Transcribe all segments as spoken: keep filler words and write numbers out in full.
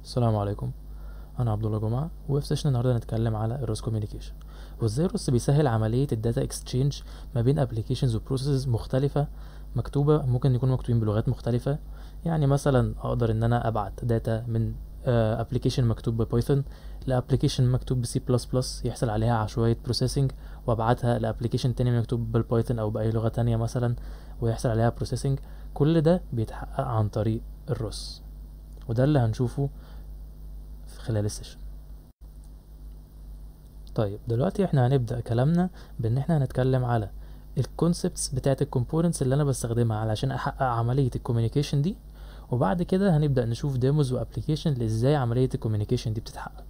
السلام عليكم. انا عبد الله جمعه، وفي سيشن النهارده هنتكلم على الروس كوميونيكيشن وازاي الروس بيسهل عمليه الداتا اكسشينج ما بين ابلكيشنز وبروسيسز مختلفه مكتوبه، ممكن يكونوا مكتوبين بلغات مختلفه. يعني مثلا اقدر ان انا ابعت داتا من ابلكيشن مكتوب ببايثون لابلكيشن مكتوب بسي بلس بلس يحصل عليها عشوائيه بروسيسنج، وابعتها لابلكيشن تاني مكتوب بالبايثون او باي لغه تانية مثلا ويحصل عليها بروسيسنج. كل ده بيتحقق عن طريق الروس، وده اللي هنشوفه في خلال السيشن. طيب دلوقتي احنا هنبدأ كلامنا بان احنا هنتكلم على الكونسبتس بتاعت الكومبوننتس اللي انا بستخدمها علشان احقق عملية الكوميونيكيشن دي، وبعد كده هنبدأ نشوف ديموز وابليكيشن لازاي عملية الكوميونيكيشن دي بتتحقق.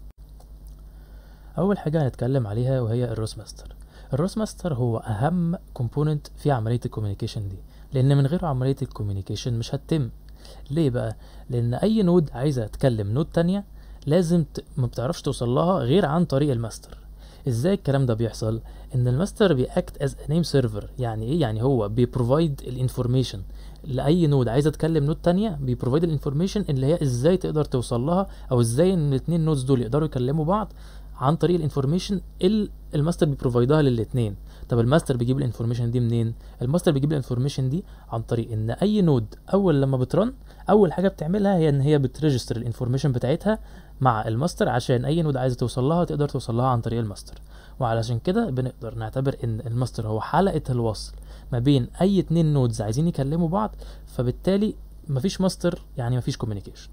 اول حاجة هنتكلم عليها وهي الروس ماستر. الروس ماستر هو اهم كومبوننت في عملية الكوميونيكيشن دي، لان من غيره عملية الكوميونيكيشن مش هتتم. ليه بقى؟ لان اي نود عايزة تكلم نود تانية لازم ت... ما بتعرفش توصل لها غير عن طريق الماستر. ازاي الكلام ده بيحصل؟ ان الماستر بيأكت از نيم سيرفر. يعني ايه؟ يعني هو بيبروفايد الانفورميشن لاي نود عايزه تكلم نود تانية، بيبروفايد الانفورميشن اللي هي ازاي تقدر توصل لها، او ازاي ان الاثنين نودز دول يقدروا يكلموا بعض عن طريق الانفورميشن اللي الماستر بيبروفايدها للاثنين. طب الماستر بيجيب الانفورميشن دي منين؟ الماستر بيجيب الانفورميشن دي عن طريق ان اي نود اول لما بترن، اول حاجه بتعملها هي ان هي بتريجستر الانفورميشن بتاعتها مع الماستر، عشان اي نود عايزه توصل لها تقدر توصل لها عن طريق الماستر. وعلشان كده بنقدر نعتبر ان الماستر هو حلقه الوصل ما بين اي اتنين نودز عايزين يكلموا بعض، فبالتالي مفيش ماستر يعني مفيش كوميونيكيشن.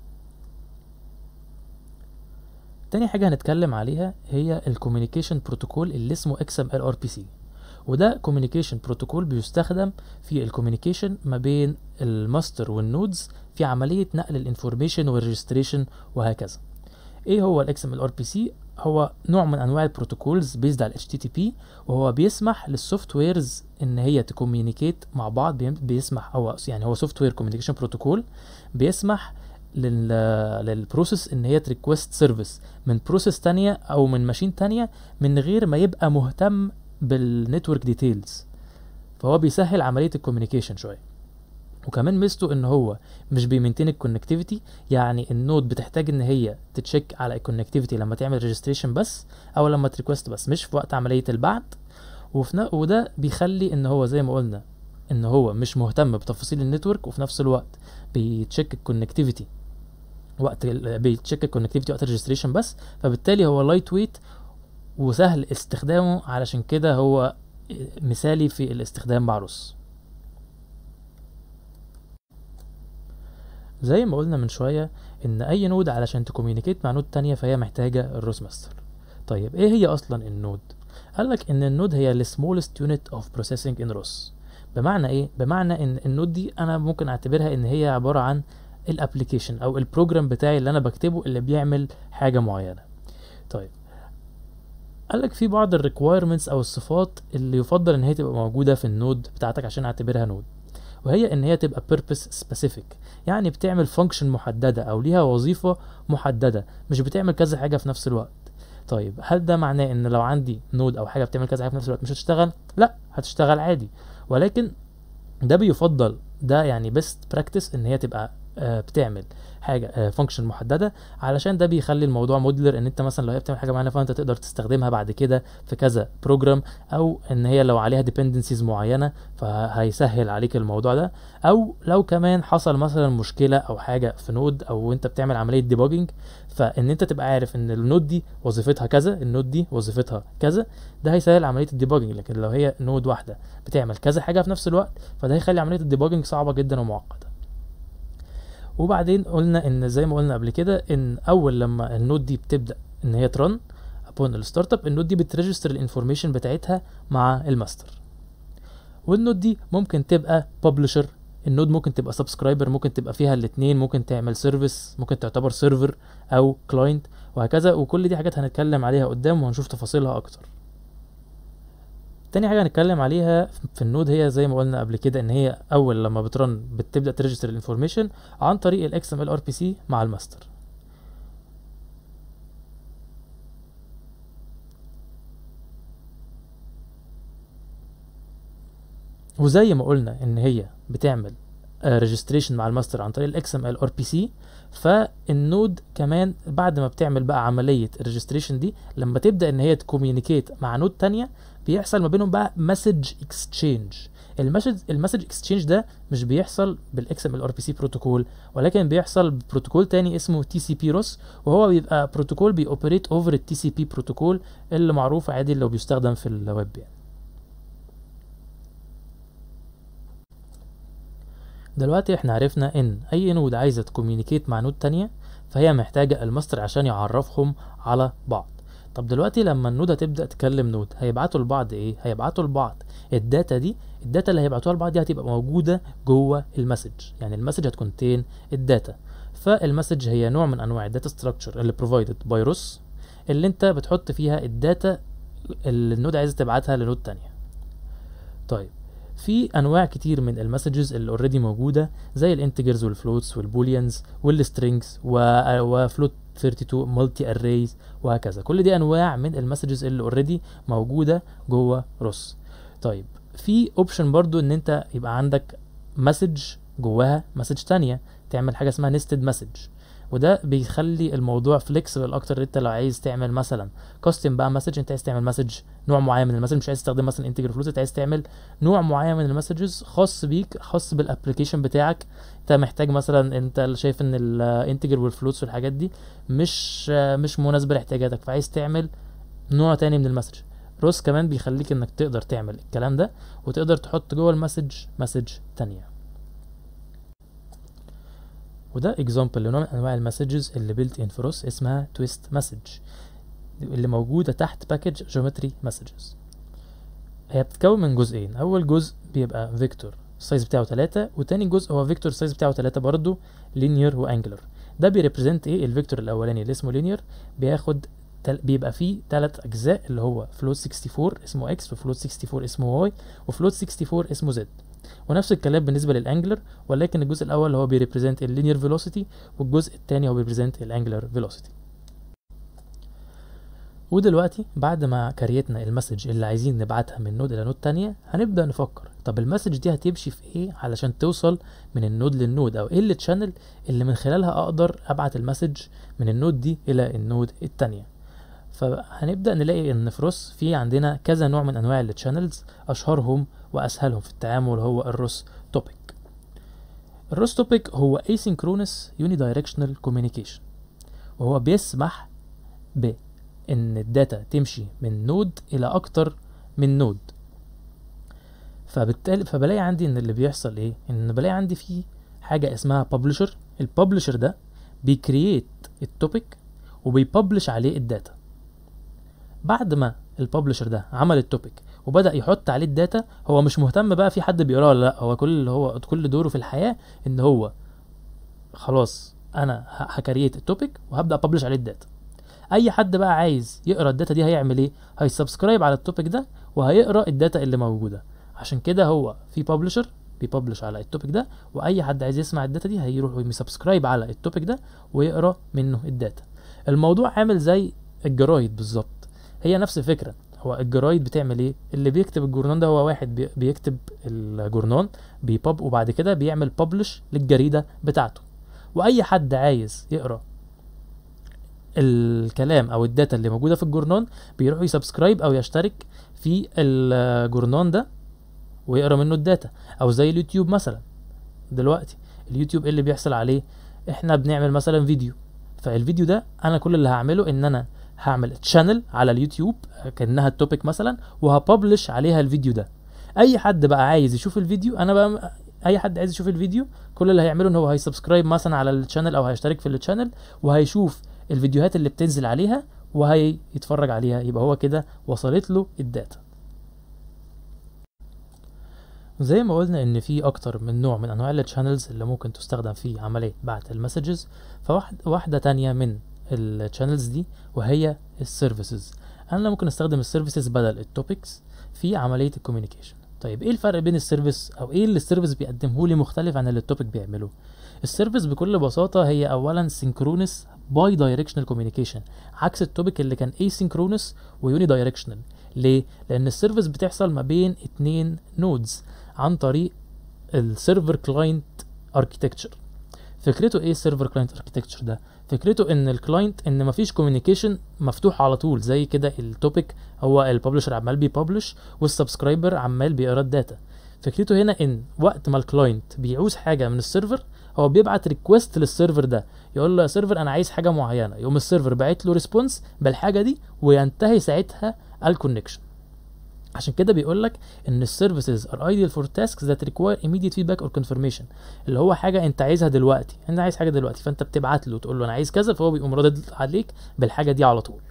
تاني حاجه هنتكلم عليها هي الكوميونيكيشن بروتوكول اللي اسمه اكس ام ال ار بي سي. وده كوميونيكيشن بروتوكول بيستخدم في الكوميونيكيشن ما بين الماستر والنودز في عمليه نقل الانفورميشن والريجستريشن وهكذا. ايه هو الاكس ام ال ار بي سي؟ هو نوع من انواع البروتوكولز بيزد على اتش تي تي بي، وهو بيسمح للسوفت ويرز ان هي تكوميونيكيت مع بعض. بيسمح هو يعني هو سوفت وير كوميونيكيشن بروتوكول بيسمح لل للبروسيس ان هي تريكوست سيرفيس من بروسيس تانية او من ماشين تانية من غير ما يبقى مهتم بالنتورك ديتيلز. فهو بيسهل عمليه الكوميونيكيشن شويه. وكمان ميزته ان هو مش بيمنتين الكونكتيفيتي، يعني النود بتحتاج ان هي تتشيك على الكونكتيفيتي لما تعمل ريجستريشن بس، او لما تريكوست بس، مش في وقت عمليه البعث. وفي وده بيخلي ان هو زي ما قلنا ان هو مش مهتم بتفاصيل النتورك، وفي نفس الوقت بيتشيك الكونكتيفيتي وقت بيتشيك الكونكتيفيتي وقت الريجستريشن بس. فبالتالي هو لايت ويت وسهل استخدامه، علشان كده هو مثالي في الاستخدام مع روس. زي ما قلنا من شوية ان اي نود علشان تكوميونيكيت مع نود تانية فهي محتاجة الروس ماستر. طيب ايه هي اصلا النود؟ قالك ان النود هي ال smallest unit of processing in روس. بمعنى ايه؟ بمعنى ان النود دي انا ممكن اعتبرها ان هي عبارة عن الابليكيشن او البروجرام بتاعي اللي انا بكتبه اللي بيعمل حاجة معينة. طيب قالك في بعض الريكوايرمنتس او الصفات اللي يفضل ان هي تبقى موجودة في النود بتاعتك عشان اعتبرها نود، وهي ان هي تبقى purpose specific، يعني بتعمل function محددة او ليها وظيفة محددة، مش بتعمل كذا حاجة في نفس الوقت. طيب هل ده معناه ان لو عندي نود او حاجة بتعمل كذا حاجة في نفس الوقت مش هتشتغل؟ لا، هتشتغل عادي، ولكن ده بيفضل، ده يعني best practice ان هي تبقى آه بتعمل حاجه فانكشن آه محدده، علشان ده بيخلي الموضوع موديلر، ان انت مثلا لو هي بتعمل حاجه معينه فانت تقدر تستخدمها بعد كده في كذا بروجرام، او ان هي لو عليها dependencies معينه فهيسهل عليك الموضوع ده. او لو كمان حصل مثلا مشكله او حاجه في نود او انت بتعمل عمليه ديباجنج، فان انت تبقى عارف ان النود دي وظيفتها كذا، النود دي وظيفتها كذا، ده هيسهل عمليه الديباجنج. لكن لو هي نود واحده بتعمل كذا حاجه في نفس الوقت فده هيخلي عمليه الديباجنج صعبه جدا ومعقده. وبعدين قلنا ان زي ما قلنا قبل كده ان اول لما النود دي بتبدا ان هي ترن upon الستارت اب، النود دي بتريجستر الانفورميشن بتاعتها مع الماستر. والنود دي ممكن تبقى ببلشر، النود ممكن تبقى سبسكرايبر، ممكن تبقى فيها الاثنين، ممكن تعمل سيرفيس، ممكن تعتبر سيرفر او كلاينت وهكذا. وكل دي حاجات هنتكلم عليها قدام وهنشوف تفاصيلها اكتر. تاني حاجه هنتكلم عليها في النود هي زي ما قلنا قبل كده ان هي اول لما بترن بتبدا تريجستر الانفورميشن عن طريق الاكس ام ال ار بي سي مع الماستر. وزي ما قلنا ان هي بتعمل ريجستريشن مع الماستر عن طريق الاكس ام ال ار بي سي، فالنود كمان بعد ما بتعمل بقى عمليه الريجستريشن دي، لما تبدا ان هي تكوميونيكيت مع نود تانية بيحصل ما بينهم بقى مسج اكسشينج. المسج المسج اكسشينج ده مش بيحصل بالاكس ام ال ار بي سي بروتوكول، ولكن بيحصل ببروتوكول تاني اسمه تي سي بي روس، وهو بيبقى بروتوكول بيوبريت اوفر التي سي بي بروتوكول اللي معروف عادي اللي بيستخدم في الويب يعني. دلوقتي احنا عرفنا ان اي نود عايزه تكوميونيكيت مع نود تانية فهي محتاجه الماستر عشان يعرفهم على بعض. طب دلوقتي لما النود هتبدا تكلم نود هيبعتوا لبعض ايه؟ هيبعتوا لبعض الداتا دي. الداتا اللي هيبعتوها لبعض دي هتبقى موجوده جوه المسج، يعني المسج هتكونتين الداتا. فالمسج هي نوع من انواع الداتا ستراكشر اللي بروفايدد باي روس، اللي انت بتحط فيها الداتا اللي النود عايزه تبعتها لنود تانية. طيب في انواع كتير من المسجز اللي اوريدي موجوده، زي الانتجرز والفلوتس والبوليانز والسترينجز وفلوت اتنين وتلاتين مالتي اريز وهكذا. كل دي انواع من المسجز اللي اوريدي موجوده جوه روس. طيب في اوبشن برضو ان انت يبقى عندك مسج جواها مسج تانية، تعمل حاجه اسمها نيستد مسج، وده بيخلي الموضوع فليكسبل اكتر. انت لو عايز تعمل مثلا كاستم بقى مسج، انت عايز تعمل مسج نوع معين من المسج، مش عايز تستخدم مثلا انتجر فلوس، انت عايز تعمل نوع معين من المسجز خاص بيك خاص بالابلكيشن بتاعك. انت محتاج مثلا، انت شايف ان الانتجر والفلوس والحاجات دي مش مش مناسبه لاحتياجاتك، فعايز تعمل نوع تاني من المسج. روس كمان بيخليك انك تقدر تعمل الكلام ده، وتقدر تحط جوه المسج مسج تانية. وده اكزامبل لنوع من انواع المسجز اللي بيلت ان في روس اسمها تويست مسج، اللي موجوده تحت باكج جيومتري مسجز. هي بتتكون من جزئين، اول جزء بيبقى فيكتور السايز بتاعه ثلاثة، وتاني جزء هو فيكتور السايز بتاعه ثلاثة برضه لينير وانجلر. ده بيريبريزنت ايه؟ الفيكتور الاولاني اللي اسمه لينير بياخد تل... بيبقى فيه ثلاث اجزاء، اللي هو فلوت اربعة وستين اسمه اكس، وفلوت اربعة وستين اسمه واي، وفلوت اربعة وستين اسمه زد. ونفس الكلام بالنسبه للانجلر، ولكن الجزء الاول هو بيريبريزنت اللينير فيلوسيتي، والجزء الثاني هو بيريبريزنت الانجلر فيلوسيتي. ودلوقتي بعد ما كريتنا المسج اللي عايزين نبعتها من نود الى نود تانية، هنبدا نفكر طب المسج دي هتمشي في ايه علشان توصل من النود للنود، او ايه التشانل اللي من خلالها اقدر ابعت المسج من النود دي الى النود التانية. فهنبدا نلاقي ان في روس في عندنا كذا نوع من انواع التشانلز، اشهرهم واسهلهم في التعامل هو الروس توبيك. الروس توبيك هو asynchronous unidirectional communication، وهو بيسمح ب ان الداتا تمشي من نود الى اكتر من نود. فبالتالي فبلاقي عندي ان اللي بيحصل ايه، ان بلاقي عندي فيه حاجه اسمها ببلشر. الببلشر ده بيكرييت التوبيك وبيببلش عليه الداتا. بعد ما الببلشر ده عمل التوبيك وبدا يحط عليه الداتا، هو مش مهتم بقى في حد بيقراه ولا لا، هو كل اللي هو كل دوره في الحياه ان هو خلاص انا هكرييت التوبيك وهبدا اببلش عليه الداتا. اي حد بقى عايز يقرا الداتا دي هيعمل ايه؟ هيسبسكرايب على التوبيك ده وهيقرا الداتا اللي موجوده. عشان كده هو في ببلشر بيببلش على التوبيك ده، واي حد عايز يسمع الداتا دي هيروح يسبسكرايب على التوبيك ده ويقرا منه الداتا. الموضوع عامل زي الجرايد بالظبط، هي نفس الفكره. هو الجرايد بتعمل ايه؟ اللي بيكتب الجورنان ده هو واحد بيكتب الجورنان بيبب، وبعد كده بيعمل ببلش للجريده بتاعته، واي حد عايز يقرا الكلام او الداتا اللي موجوده في الجورنان بيروح يسبسكرايب او يشترك في الجورنان ده ويقرا منه الداتا. او زي اليوتيوب مثلا، دلوقتي اليوتيوب ايه اللي بيحصل عليه؟ احنا بنعمل مثلا فيديو، فالفيديو ده انا كل اللي هعمله ان انا هعمل تشانل على اليوتيوب كانها التوبيك مثلا، وهببلش عليها الفيديو ده. اي حد بقى عايز يشوف الفيديو، انا بقى اي حد عايز يشوف الفيديو كل اللي هيعمله ان هو هيسبسكرايب مثلا على الشانل او هيشترك في الشانل وهيشوف الفيديوهات اللي بتنزل عليها وهيتفرج عليها، يبقى هو كده وصلت له الداتا. زي ما قلنا ان في اكتر من نوع من انواع الشانلز اللي ممكن تستخدم في عمليه بعت المسجز، فواحد واحده تانية من الشانلز دي وهي السيرفيسز. انا ممكن استخدم السيرفيسز بدل التوبكس في عمليه الكوميونيكيشن. طيب ايه الفرق بين السيرفيس، او ايه اللي السيرفيس بيقدمه لي مختلف عن اللي التوبيك بيعمله؟ السيرفيس بكل بساطه هي اولا سينكرونس باي دايركشنال كوميونيكيشن، عكس التوبيك اللي كان asynchronous ويوني دايركشنال. ليه؟ لان السيرفيس بتحصل ما بين اتنين نودز عن طريق السيرفر كلاينت اركيتكتشر. فكرته ايه السيرفر كلاينت اركيتكتشر ده؟ فكرته ان الكلاينت ان مفيش كوميونيكيشن مفتوح على طول زي كده التوبيك، هو الببلشر عمال بيببلش والسبسكرايبر عمال بيقرا الداتا. فكرته هنا ان وقت ما الكلاينت بيعوز حاجه من السيرفر هو بيبعت ريكوست للسيرفر ده، يقول له يا سيرفر انا عايز حاجه معينه، يقوم السيرفر باعت له ريسبونس بالحاجه دي وينتهي ساعتها الكونكشن. عشان كده بيقول لك ان السيرفيسز ار ايديال فور تاسكس ذات ريكواير immediate feedback or confirmation، اللي هو حاجه انت عايزها دلوقتي، انت عايز حاجه دلوقتي فانت بتبعت له تقول له انا عايز كذا، فهو بيقوم رادد عليك بالحاجه دي على طول.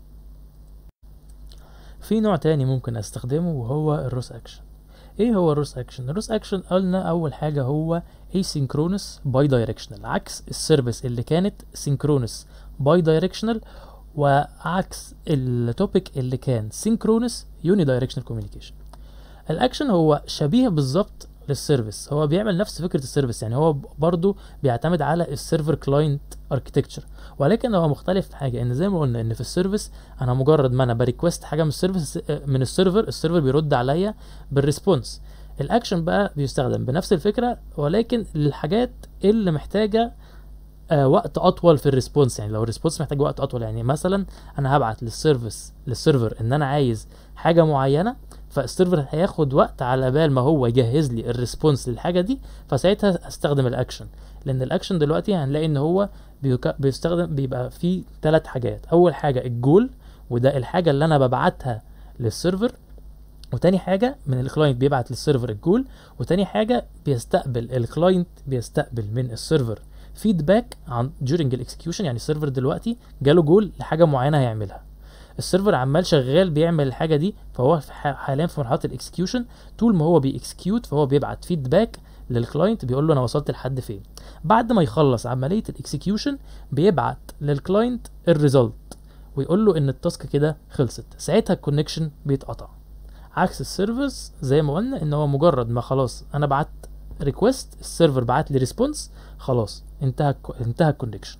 في نوع تاني ممكن استخدمه وهو الروس اكشن. ايه هو الروس اكشن؟ الروس اكشن قلنا اول حاجه هو asynchronous bidirectional، عكس السيرفيس اللي كانت synchronous bidirectional، وعكس التوبيك اللي كان synchronous unidirectional communication. الاكشن هو شبيه بالظبط للسيرفيس، هو بيعمل نفس فكره السيرفيس، يعني هو برضو بيعتمد على السيرفر كلاينت اركتكتشر، ولكن هو مختلف في حاجه، ان زي ما قلنا ان في السيرفيس انا مجرد ما انا بريكوست حاجه من السيرفيس من السيرفر، السيرفر بيرد عليا بالريسبونس. الاكشن بقى بيستخدم بنفس الفكره ولكن للحاجات اللي محتاجه آه وقت اطول في الريسبونس، يعني لو الريسبونس محتاج وقت اطول، يعني مثلا انا هبعت للسيرفيس للسيرفر ان انا عايز حاجه معينه، فالسيرفر هياخد وقت على بال ما هو يجهز لي الريسبونس للحاجه دي، فساعتها استخدم الاكشن. لان الاكشن دلوقتي هنلاقي ان هو بيستخدم بيبقى فيه ثلاث حاجات. اول حاجه الجول، وده الحاجه اللي انا ببعتها للسيرفر، وتاني حاجه من الكلاينت بيبعت للسيرفر الجول، وتاني حاجه بيستقبل الكلاينت بيستقبل من السيرفر فيدباك عن during الاكسكيوشن، يعني السيرفر دلوقتي جاله جول لحاجه معينه هيعملها، السيرفر عمال شغال بيعمل الحاجه دي، فهو حاليا في مرحله الاكسكيوشن، طول ما هو بيكسكيوت فهو بيبعت فيدباك للكلاينت بيقول له انا وصلت لحد فين. بعد ما يخلص عمليه الاكسكيوشن بيبعت للكلاينت الريزلت ويقول له ان التاسك كده خلصت، ساعتها الكونكشن بيتقطع. عكس السيرفيس زي ما قلنا ان هو مجرد ما خلاص انا بعت ريكوست، السيرفر بعت لي ريسبونس، خلاص انتهى انتهى الكونكشن.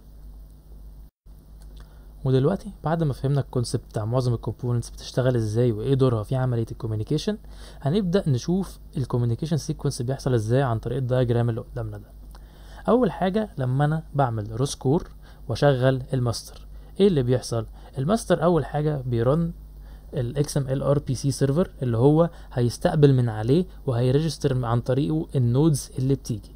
ودلوقتي بعد ما فهمنا الكونسيبت بتاع معظم الكومبوننتس بتشتغل ازاي وايه دورها في عمليه الكوميونيكيشن، هنبدا نشوف الكوميونيكيشن سيكونس بيحصل ازاي عن طريق الدايجرام اللي قدامنا ده. اول حاجه لما انا بعمل روس كور واشغل الماستر، ايه اللي بيحصل؟ الماستر اول حاجه بيرن الاكس ام ال ار بي سي سيرفر اللي هو هيستقبل من عليه وهيريجستر عن طريقه النودز اللي بتيجي.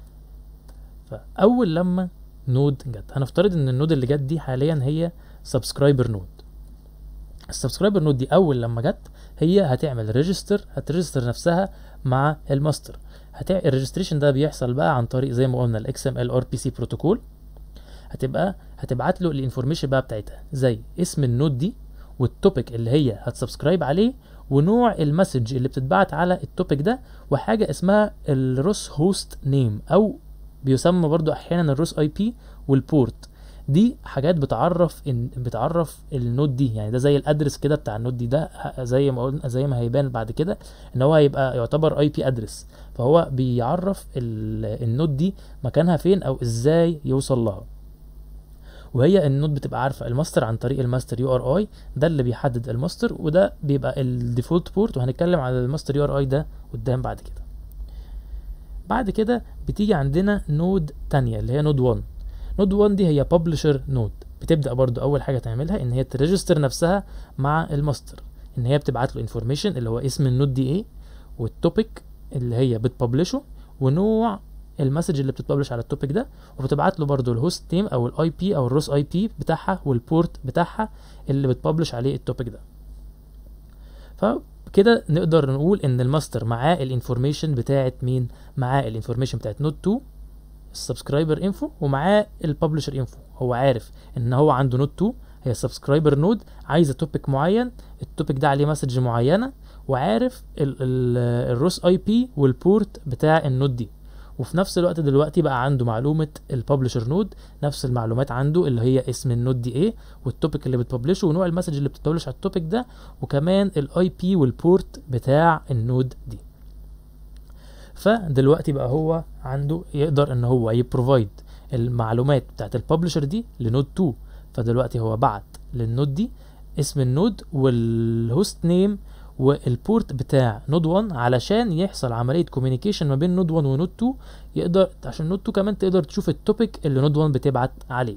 فاول لما نود جت، هنفترض ان النود اللي جت دي حاليا هي سبسكرايبر نود. السبسكرايبر نود دي اول لما جت هي هتعمل ريجستر، هتريجستر نفسها مع الماستر. هتع... الريجستريشن ده بيحصل بقى عن طريق زي ما قلنا الاكس ام ال ار بي سي بروتوكول. هتبقى هتبعت له الانفورميشن بقى بتاعتها زي اسم النود دي والتوبيك اللي هي هتسبسكرايب عليه ونوع المسج اللي بتتبعت على التوبيك ده، وحاجه اسمها الروس هوست نيم او بيسمى برضو احيانا الروس اي بي والبورت. دي حاجات بتعرف ان بتعرف النود دي، يعني ده زي الادرس كده بتاع النود دي، ده زي ما قلنا زي ما هيبان بعد كده ان هو هيبقى يعتبر اي بي ادرس، فهو بيعرف النود دي مكانها فين او ازاي يوصل لها. وهي النود بتبقى عارفه الماستر عن طريق الماستر يو ار اي، ده اللي بيحدد الماستر، وده بيبقى الديفولت بورت، وهنتكلم على الماستر يو ار اي ده قدام بعد كده. بعد كده بتيجي عندنا نود تانية اللي هي نود واحد. نود واحد دي هي ببلشر نود، بتبدا برضو اول حاجه تعملها ان هي تريجستر نفسها مع الماستر، ان هي بتبعت له انفورميشن اللي هو اسم النود دي ايه، والتوبيك اللي هي بتبلشه، ونوع المسج اللي بتتبلش على التوبيك ده، وبتبعت له برضو الهوست نيم او الاي بي او الروس اي بي بتاعها والبورت بتاعها اللي بتبلش عليه التوبيك ده. فكده نقدر نقول ان الماستر معاه الانفورميشن بتاعت مين؟ معاه الانفورميشن بتاعت نود اتنين السبسكرايبر انفو، ومعاه الببلشر انفو. هو عارف ان هو عنده نود اتنين هي السبسكرايبر نود عايزه توبيك معين، التوبيك ده عليه مسج معينه، وعارف الروس اي بي والبورت بتاع النود دي. وفي نفس الوقت دلوقتي بقى عنده معلومه الببلشر نود، نفس المعلومات عنده اللي هي اسم النود دي ايه، والتوبيك اللي بتبلشه، ونوع المسج اللي بتبلش على التوبيك ده، وكمان الاي بي والبورت بتاع النود دي. فدلوقتي بقى هو عنده يقدر ان هو يبروفايد المعلومات بتاعت الببلشر دي لنود اتنين. فدلوقتي هو بعت للنود دي اسم النود والهوست نيم والبورت بتاع نود واحد علشان يحصل عمليه كوميونيكيشن ما بين نود واحد ونود اتنين، يقدر عشان نود اتنين كمان تقدر تشوف التوبيك اللي نود واحد بتبعت عليه.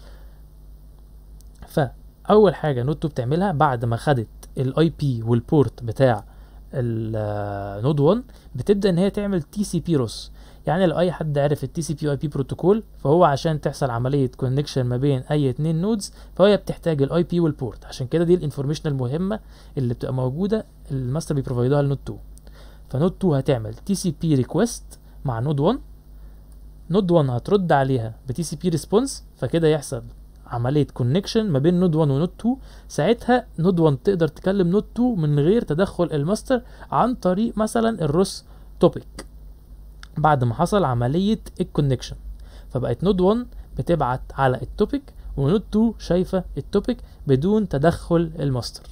فاول حاجه نود اتنين بتعملها بعد ما خدت الاي بي والبورت بتاع النود واحد، بتبدا ان هي تعمل تي سي بي روس. يعني لو اي حد عرف التي سي بي اي بي بروتوكول، فهو عشان تحصل عمليه كونكشن ما بين اي اتنين نودز فهي بتحتاج الاي بي والبورت. عشان كده دي الانفورميشن المهمه اللي بتبقى موجوده الماستر بيبروفايدها لنود اتنين. فنود اتنين هتعمل تي سي بي ريكويست مع نود واحد، نود واحد هترد عليها بتي سي بي ريسبونس، فكده يحصل عمليه كونكشن ما بين نود واحد ونود اتنين. ساعتها نود واحد تقدر تكلم نود اتنين من غير تدخل الماستر عن طريق مثلا الروس توبيك بعد ما حصل عمليه الكونكشن. فبقت نود واحد بتبعت على التوبيك ونود اتنين شايفه التوبيك بدون تدخل الماستر.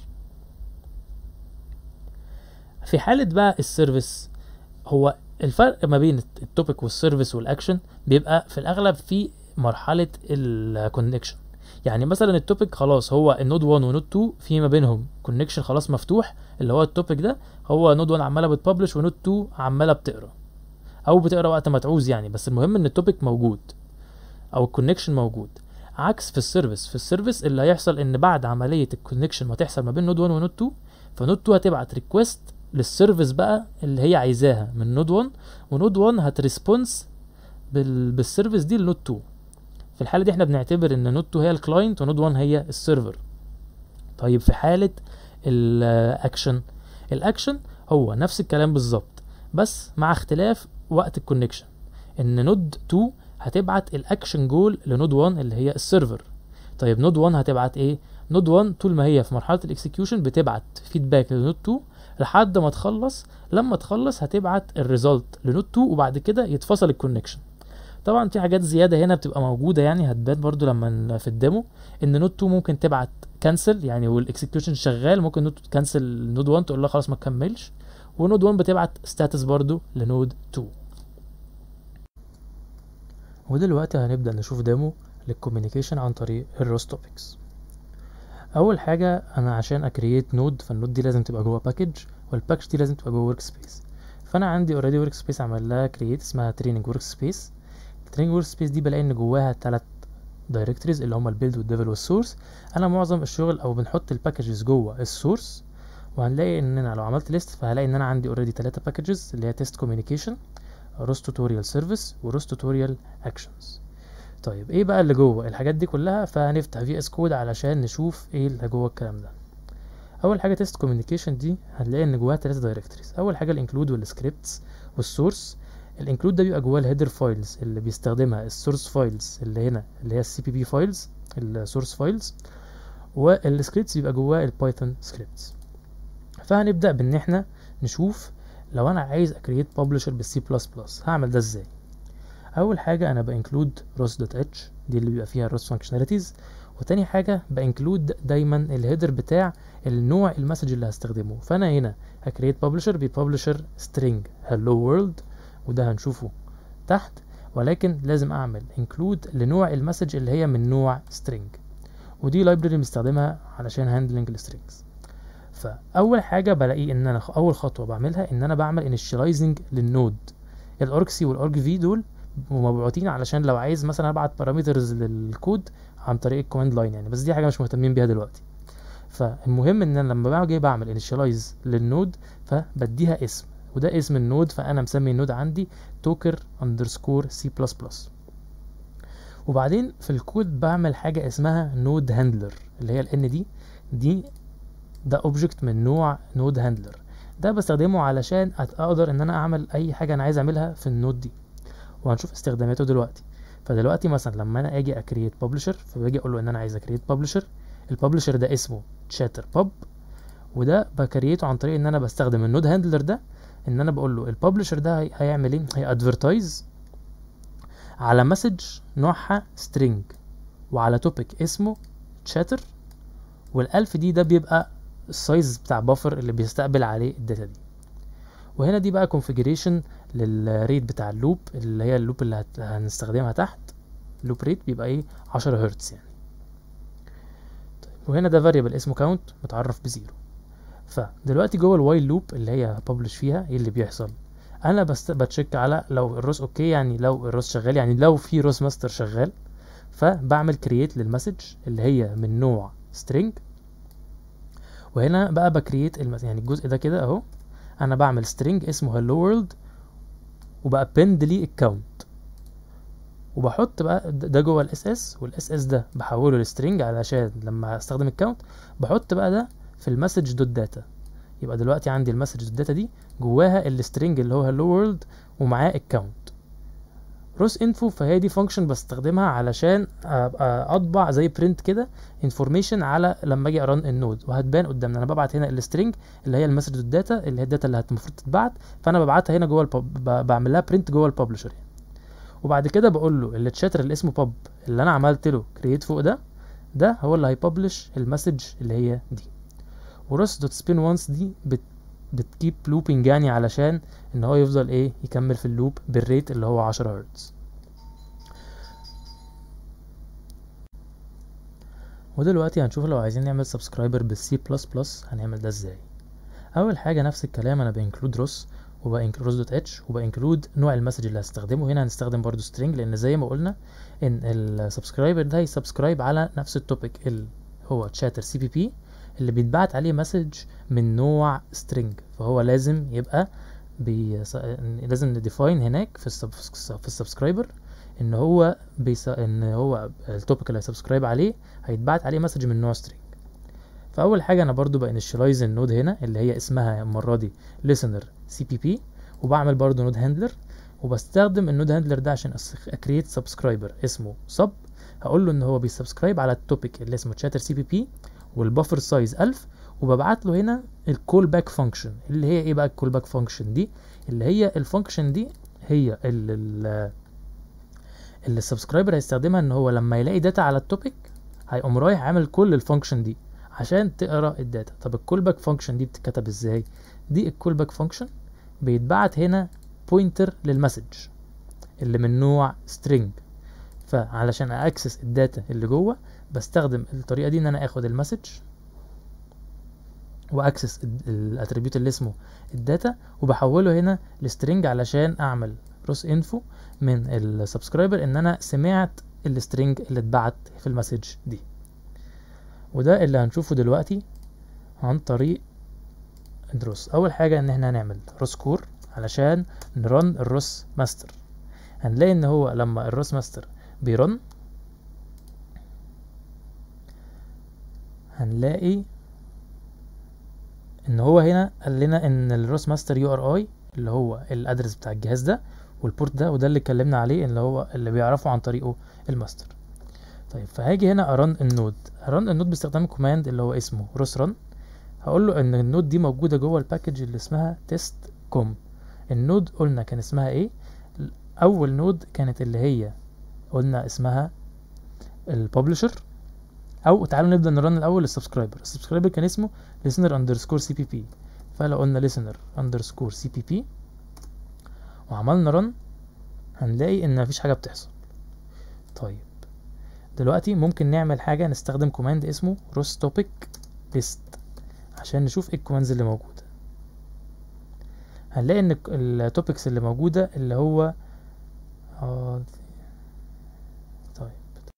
في حاله بقى السيرفيس، هو الفرق ما بين التوبيك والسيرفيس والاكشن بيبقى في الاغلب في مرحله الكونكشن. يعني مثلا التوبيك خلاص هو النود واحد ونود اتنين في ما بينهم كونكشن خلاص مفتوح، اللي هو التوبيك ده هو نود واحد عماله بتبلش ونود اتنين عماله بتقرا، او بتقرا وقت ما تعوز يعني، بس المهم ان التوبيك موجود او الكونكشن موجود. عكس في السيرفيس، في السيرفيس اللي هيحصل ان بعد عمليه الكونكشن ما تحصل ما بين نود واحد ونود اتنين، فنود اتنين هتبعت ريكويست للسيرفيس بقى اللي هي عايزاها من نود واحد، ونود واحد هتريسبونس بال... بالسيرفيس دي لنود اتنين. في الحاله دي احنا بنعتبر ان نود اتنين هي الكلاينت ونود واحد هي السيرفر. طيب في حاله الاكشن، الاكشن هو نفس الكلام بالظبط بس مع اختلاف وقت الكونكشن، ان نود اتنين هتبعت الاكشن جول لنود واحد اللي هي السيرفر. طيب نود واحد هتبعت ايه؟ نود واحد طول ما هي في مرحله الاكسكيوشن بتبعت فيدباك لنود اتنين لحد ما تخلص، لما تخلص هتبعت الريزلت لنود اتنين وبعد كده يتفصل الكونكشن. طبعا في حاجات زياده هنا بتبقى موجوده يعني هتبان برضو لما في الديمو، ان نود اتنين ممكن تبعت كانسل يعني والاكسكيوشن شغال، ممكن نود تكنسل نود واحد تقول لها خلاص ما تكملش، ونود واحد بتبعت ستاتس برضو لنود اتنين. ودلوقتي هنبدا نشوف ديمو للكوميونيكيشن عن طريق الروس توبكس. اول حاجه انا عشان اكرييت نود، فالنود دي لازم تبقى جوه باكج، والباكج دي لازم تبقى جوه ورك سبيس. فانا عندي اوريدي ورك سبيس عمل لها كرييت اسمها تريننج ورك سبيس. التريننج ورك سبيس دي بلاقي ان جواها ثلاث دايركتوريز اللي هم البيلد والديفل والسورس. انا معظم الشغل او بنحط الباكجز جوه السورس، وهنلاقي ان انا لو عملت ليست فهلاقي ان انا عندي اوريدي ثلاثه باكجز اللي هي تيست كوميونيكيشن، روس توتوريال سيرفيس، وروس توتوريال اكشنز. طيب ايه بقى اللي جوه الحاجات دي كلها؟ فهنفتح في اس كود علشان نشوف ايه اللي جوه الكلام ده. اول حاجه تيست كوميونيكيشن دي هنلاقي ان جواها ثلاثه دايركتوريز. اول حاجه الانكلود والسكريبتس والسورس. الانكلود ده بيبقى جواه الهيدر فايلز اللي بيستخدمها السورس فايلز اللي هنا اللي هي السي بي بي فايلز السورس فايلز، والسكريبتس بيبقى جواه البايثون سكريبتس. فهنبدا بان احنا نشوف لو انا عايز اكريت ببلشر بالسي بلس بلس هعمل ده ازاي. اول حاجه انا بانكلود ross.h دي اللي بيبقى فيها الروس فانكشناليتيز، وتاني حاجه بانكلود دايما الهيدر بتاع النوع المسج اللي هستخدمه. فانا هنا هكريت ببلشر بببلشر string hello world، وده هنشوفه تحت، ولكن لازم اعمل انكلود لنوع المسج اللي هي من نوع string، ودي لايبراري بنستخدمها علشان هاندلنج السترينجز. فاول حاجه بلاقي ان انا اول خطوه بعملها ان انا بعمل انيشاليزنج للنود. الاركسي والارك في دول مبعوتين علشان لو عايز مثلا ابعت بارامترز للكود عن طريق الكوماند لاين يعني، بس دي حاجه مش مهتمين بيها دلوقتي. فالمهم ان انا لما باجي بعمل انيشاليز للنود فبديها اسم، وده اسم النود، فانا مسمي النود عندي توكر اندرسكور سي بلس بلس. وبعدين في الكود بعمل حاجه اسمها نود هاندلر اللي هي الان دي دي ده اوبجكت من نوع نود هاندلر، ده بستخدمه علشان اقدر ان انا اعمل اي حاجه انا عايز اعملها في النود دي، وهنشوف استخداماته دلوقتي. فدلوقتي مثلا لما انا اجي اكريت ببلشر فباجي اقول له ان انا عايز اكريت ببلشر، الببلشر ده اسمه تشاتر باب، وده بكريته عن طريق ان انا بستخدم النود هاندلر ده، ان انا بقول له الببلشر ده هيعمل ايه، هي ادفرتايز على مسج نوعها string وعلى توبيك اسمه chatter، والالف دي ده بيبقى السايز بتاع بافر اللي بيستقبل عليه الداتا دي. وهنا دي بقى configuration للريت بتاع اللوب اللي هي اللوب اللي هنستخدمها تحت، لوب ريت بيبقى ايه عشرة هرتز يعني. طيب وهنا ده variable اسمه count متعرف بزيرو. فدلوقتي جوه الوايل لوب اللي هي publish فيها ايه اللي بيحصل؟ انا بس بتشيك على لو الروس اوكي، يعني لو الروس شغال، يعني لو في روس ماستر شغال، فبعمل create للمسج اللي هي من نوع string. وهنا بقى بكريت المس... يعني الجزء ده كده اهو، انا بعمل string اسمه hello world وبقى append لي الكاونت، وبحط بقى ده جوه الاس اس، والاس اس ده بحوله لسترنج علشان لما استخدم الكاونت بحط بقى ده في المسج دوت داتا. يبقى دلوقتي عندي المسج دوت داتا دي جواها السترنج اللي هو hello world ومعاه الكاونت. روس انفو فهي دي فانكشن بستخدمها علشان ابقى اطبع زي برنت كده انفورميشن على لما اجي ارن النود، وهتبان قدامنا. انا ببعت هنا السترنج اللي هي المسج دوت داتا اللي هي الداتا اللي المفروض تتبعت، فانا ببعتها هنا جوه البب... بعمل لها برنت جوه الببلشر يعني. وبعد كده بقول له التشاتر اللي اسمه pub اللي انا عملت له كرييت فوق ده، ده هو اللي هيببلش المسج اللي هي دي. وروس دوت سبين وانس دي بت بتكيب لوبينج يعني علشان ان هو يفضل ايه يكمل في اللوب بالريت اللي هو عشرة هرتز. ودلوقتي هنشوف لو عايزين نعمل سبسكرايبر بالسي بلس بلس هنعمل ده ازاي. اول حاجه نفس الكلام، انا بانكلود روس وبانكلود دوت اتش وبانكلود نوع المسج اللي هستخدمه. هنا هنستخدم برضو string لان زي ما قلنا ان السبسكرايبر ده هيسبسكرايب على نفس التوبيك اللي هو تشاتر سي بي بي اللي بيتبعت عليه مسج من نوع string، فهو لازم يبقى بي... لازم نديفاين هناك في السب... في السبسكرايبر ان هو بيس... ان هو التوبيك اللي هيسبسكرايب عليه هيتبعت عليه مسج من نوع string. فاول حاجه انا برضو بانيشلايز النود هنا اللي هي اسمها المره دي listener سي بي بي، وبعمل برضو نود هاندلر، وبستخدم النود هاندلر ده عشان اكريت سبسكرايبر اسمه sub. هقول له ان هو بيسبسكرايب على التوبيك اللي اسمه chatter سي بي بي والبفر سايز ألف، وببعت له هنا الكول باك فانكشن اللي هي ايه بقى الكول باك فانكشن دي، اللي هي الفانكشن دي هي اللي اللي السبسكرايبر هيستخدمها ان هو لما يلاقي داتا على التوبيك هيقوم رايح عامل كل الفانكشن دي عشان تقرا الداتا. طب الكول باك فانكشن دي بتتكتب ازاي؟ دي الكول باك فانكشن بيتبعت هنا بوينتر للمسج اللي من نوع string، فعلشان اكسس الداتا اللي جوه بستخدم الطريقه دي ان انا اخد المسج واكسس الاتريبيوت اللي اسمه الداتا وبحوله هنا لسترنج علشان اعمل روس انفو من السبسكرايبر ان انا سمعت السترنج اللي اتبعت في المسج دي. وده اللي هنشوفه دلوقتي عن طريق الروس. اول حاجه ان احنا هنعمل روس كور علشان نرن الروس ماستر. هنلاقي ان هو لما الروس ماستر بيرن هنلاقي ان هو هنا قال لنا ان الروس ماستر يو ار اي اللي هو الادرس بتاع الجهاز ده والبورت ده، وده اللي اتكلمنا عليه اللي هو اللي بيعرفه عن طريقه الماستر. طيب فهاجي هنا ارن النود. ارن النود باستخدام كوماند اللي هو اسمه روس رن. هقول له ان النود دي موجوده جوه الباكج اللي اسمها تيست كوم. النود قلنا كان اسمها ايه؟ اول نود كانت اللي هي قلنا اسمها الببلشر، او تعالوا نبدا نرن الاول السبسكرايبر. السبسكرايبر كان اسمه listener underscore cpp، فلو قلنا listener underscore cpp وعملنا رن هنلاقي ان مفيش حاجه بتحصل. طيب دلوقتي ممكن نعمل حاجه، نستخدم كوماند اسمه ross topic list عشان نشوف ايه الكوماندز اللي موجوده. هنلاقي ان التوبكس اللي موجوده اللي هو آه طيب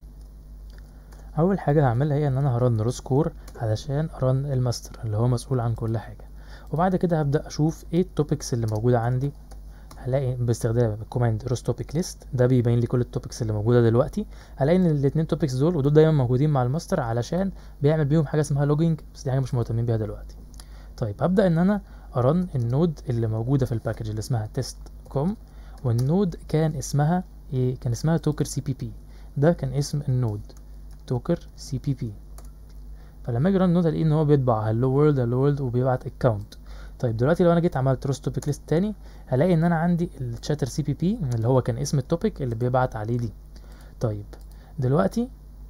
اول حاجه هعملها هي ان انا هرن روس كور علشان ارن الماستر اللي هو مسؤول عن كل حاجه، وبعد كده هبدا اشوف ايه التوبكس اللي موجوده عندي. هلاقي باستخدام الكوماند روس توبيك ليست ده بيبين لي كل التوبكس اللي موجوده دلوقتي. هلاقي ان الاثنين توبكس دول ودول دايما موجودين مع الماستر علشان بيعمل بيهم حاجه اسمها لوجينج، بس دي حاجه مش مهتمين بيها دلوقتي. طيب هبدا ان انا ارن النود اللي موجوده في الباكج اللي اسمها تيست كوم، والنود كان اسمها ايه؟ كان اسمها توكر سي بي بي. ده كان اسم النود توكر سي بي بي. فلما اجي رن النود هلاقي ان هو بيطبع هلو وورلد هلو وورلد وبيبعت الكاونت. طيب دلوقتي لو انا جيت عملت روس توبيك ليست تاني هلاقي ان انا عندي الشاتر سي بي بي اللي هو كان اسم التوبيك اللي بيبعت عليه دي. طيب دلوقتي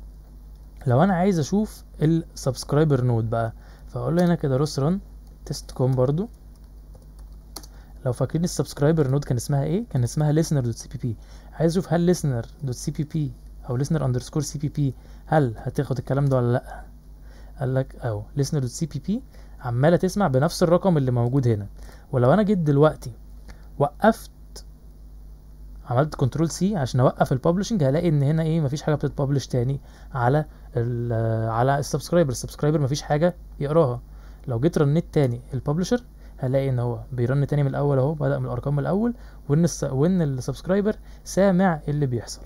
لو انا عايز اشوف السبسكرايبر نود بقى، فاقول له هنا كده روس رن تيست كوم. برضو لو فاكرين السبسكرايبر نود كان اسمها ايه؟ كان اسمها listener.cpp. عايز اشوف هل listener.cpp او listener underscore cpp هل هتاخد الكلام ده ولا لا. قال لك اهو listener.cpp عماله تسمع بنفس الرقم اللي موجود هنا. ولو انا جيت دلوقتي وقفت عملت كنترول سي عشان اوقف الببلشنج، هلاقي ان هنا ايه مفيش حاجه بتتببلش تاني على ال على السبسكرايبر. السبسكرايبر مفيش حاجه يقراها. لو جيت رنيت تاني الببلشر هلاقي ان هو بيرن تاني من الاول اهو، بدأ من الارقام من الاول، وان الس... وان السبسكرايبر سامع اللي بيحصل.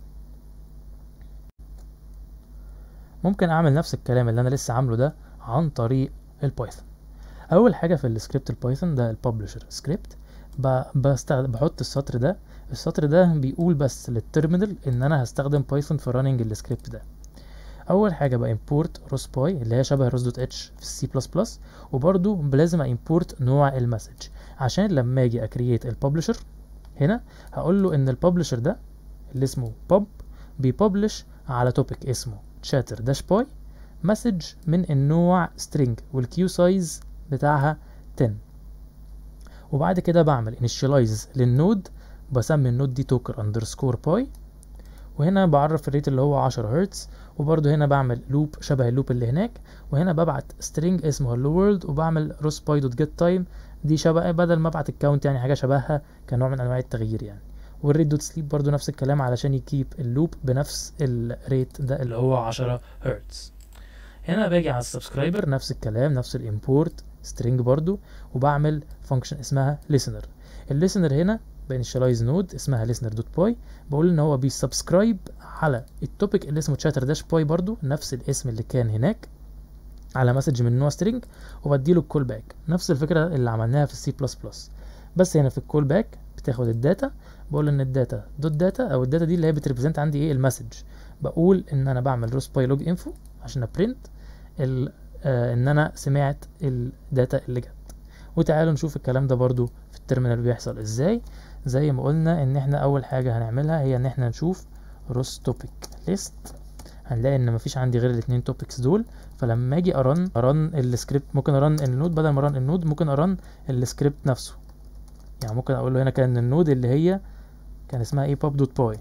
ممكن اعمل نفس الكلام اللي انا لسه عامله ده عن طريق البايثون. اول حاجه في السكريبت البايثون ده الببلشر سكريبت، بستخدم بحط السطر ده. السطر ده بيقول بس للتيرمينال ان انا هستخدم بايثون في راننج السكريبت ده. اول حاجه بامبورت روسباي اللي هي شبه روس دوت اتش في السي بلس بلس، وبرده لازم امبورت نوع المسج عشان لما اجي اكرييت الببلشر هنا هقول له ان الببلشر ده اللي اسمه pub بيببلش على توبيك اسمه chatter dash باي مسج من النوع string والكيو سايز بتاعها عشرة. وبعد كده بعمل initialize للنود، بسمي النود دي توكر اندرسكور باي، وهنا بعرف الريت اللي هو عشرة هرتز. وبرده هنا بعمل لوب شبه اللوب اللي هناك، وهنا ببعت string اسمه hello world وبعمل rospy.getTime دي شبه بدل ما ابعت الكاونت يعني حاجه شبهها كنوع من انواع التغيير يعني. والريت دوت سليب برضو نفس الكلام علشان يكيب اللوب بنفس الريت ده اللي هو عشرة هرتز. هنا باجي على السبسكرايبر نفس الكلام، نفس الامبورت string برضو، وبعمل فانكشن اسمها listener. الليسنر هنا بانيشالايز نود اسمها listener.py، بقول ان هو بيسبسكرايب على التوبيك اللي اسمه chatter dash باي برضو نفس الاسم اللي كان هناك على مسج من نوع string، وبديله الكول باك نفس الفكره اللي عملناها في السي بلس بلس. بس هنا في الكول باك بتاخد الداتا، بقول ان الداتا دوت داتا او الداتا دي اللي هي بتريبريزنت عندي ايه المسج، بقول ان انا بعمل روسباي لوج انفو عشان ابرنت آه ان انا سمعت الداتا اللي جت. وتعالوا نشوف الكلام ده برضو في التيرمينال بيحصل ازاي. زي ما قلنا ان احنا اول حاجه هنعملها هي ان احنا نشوف روس توبيك ليست، هنلاقي ان مفيش عندي غير الاثنين توبكس دول. فلما اجي ارن ارن السكريبت، ممكن ارن النود بدل ما ارن النود ممكن ارن السكريبت نفسه. يعني ممكن اقول له هنا كان النود اللي هي كان اسمها ايه pub.py،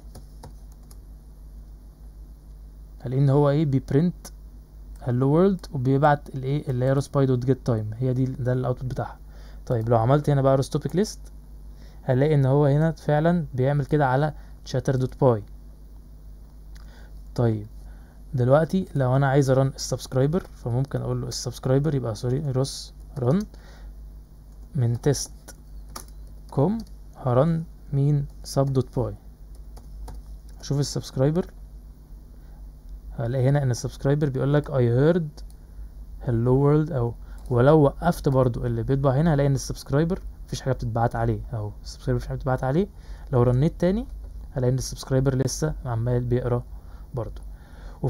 هلاقي ان هو ايه بيبرنت hello world وبيبعت الايه اللي هي rospy.getTime، هي دي ده الاوتبوت بتاعها. طيب لو عملت هنا بقى rostopic list هلاقي ان هو هنا فعلا بيعمل كده على chatter.py. طيب دلوقتي لو انا عايز ارن السبسكرايبر فممكن اقول له السبسكرايبر يبقى سوري روس رن من تيست كوم هرن مين sub.py. اشوف السبسكرايبر هلاقي هنا ان السبسكرايبر بيقول لك I heard hello world، او ولو وقفت برضو اللي بيطبع هنا هلاقي ان السبسكرايبر مفيش حاجه بتتبعت عليه، او السبسكرايبر مفيش حاجه بتتبعت عليه. لو رنيت تاني هلاقي ان السبسكرايبر لسه عمال بيقرا برضو. و...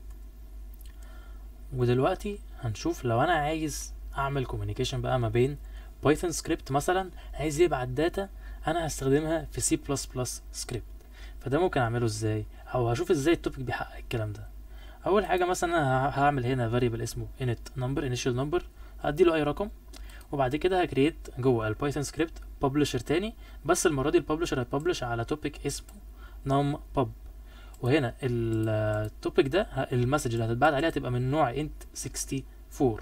ودلوقتي هنشوف لو انا عايز اعمل كوميونيكيشن بقى ما بين بايثون سكريبت مثلا عايز يبعت داتا انا هستخدمها في سي بلس بلس سكريبت، فده ممكن اعمله ازاي، او هشوف ازاي التوبيك بيحقق الكلام ده. اول حاجه مثلا انا هعمل هنا فاريبل اسمه init number initial number، هديله اي رقم، وبعد كده هكريت جوه البايثون سكريبت ببلشر تاني، بس المره دي الببلشر هيببلش على توبيك اسمه num pub، وهنا التوبيك ده المسج اللي هتتبعت عليها هتبقى من نوع int أربعة وستين.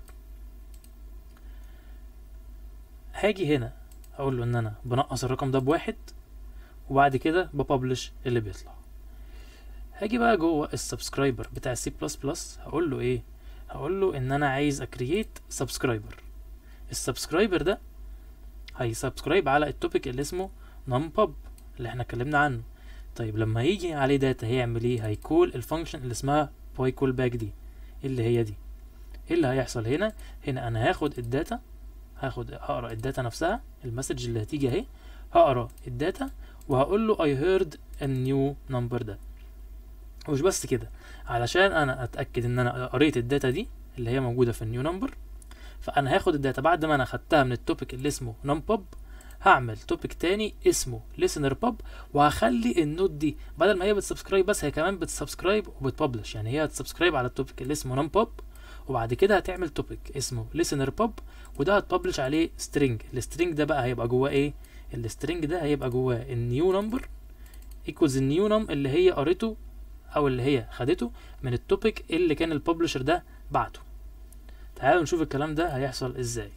هاجي هنا اقول له ان انا بنقص الرقم ده بواحد، وبعد كده ببلش اللي بيطلع. هاجي بقى جوه السبسكرايبر بتاع السي بلس بلس هقول له ايه، هقول له ان انا عايز اكرييت سبسكرايبر. السبسكرايبر ده هيسبسكرايب على التوبيك اللي اسمه numpub اللي احنا اتكلمنا عنه. طيب لما يجي عليه داتا هيعمل ايه، هيكول الفانكشن اللي اسمها باي كول باك دي اللي هي دي. ايه اللي هيحصل هنا، هنا انا هاخد الداتا، هاخد هقرا الداتا نفسها المسج اللي هتيجي اهي، هقرا الداتا وهقول له I heard a new number ده. ومش بس كده، علشان انا اتاكد ان انا قريت الداتا دي اللي هي موجوده في النيو نمبر، فانا هاخد الداتا بعد ما انا خدتها من التوبيك اللي اسمه numpub، هعمل توبيك تاني اسمه listener pub، وهخلي النود دي بدل ما هي بتسبسكرايب بس هي كمان بتسبسكرايب وبتبلش. يعني هي هتسبسكرايب على التوبيك اللي اسمه numpub، وبعد كده هتعمل توبيك اسمه listener pub وده هتبلش عليه string. السترينج ده بقى هيبقى جواه ايه، السترينج ده هيبقى جواه النيو نمبر equals النيو نم اللي هي قريته او اللي هي خدته من التوبيك اللي كان الببلشر ده بعته. تعالوا نشوف الكلام ده هيحصل ازاي.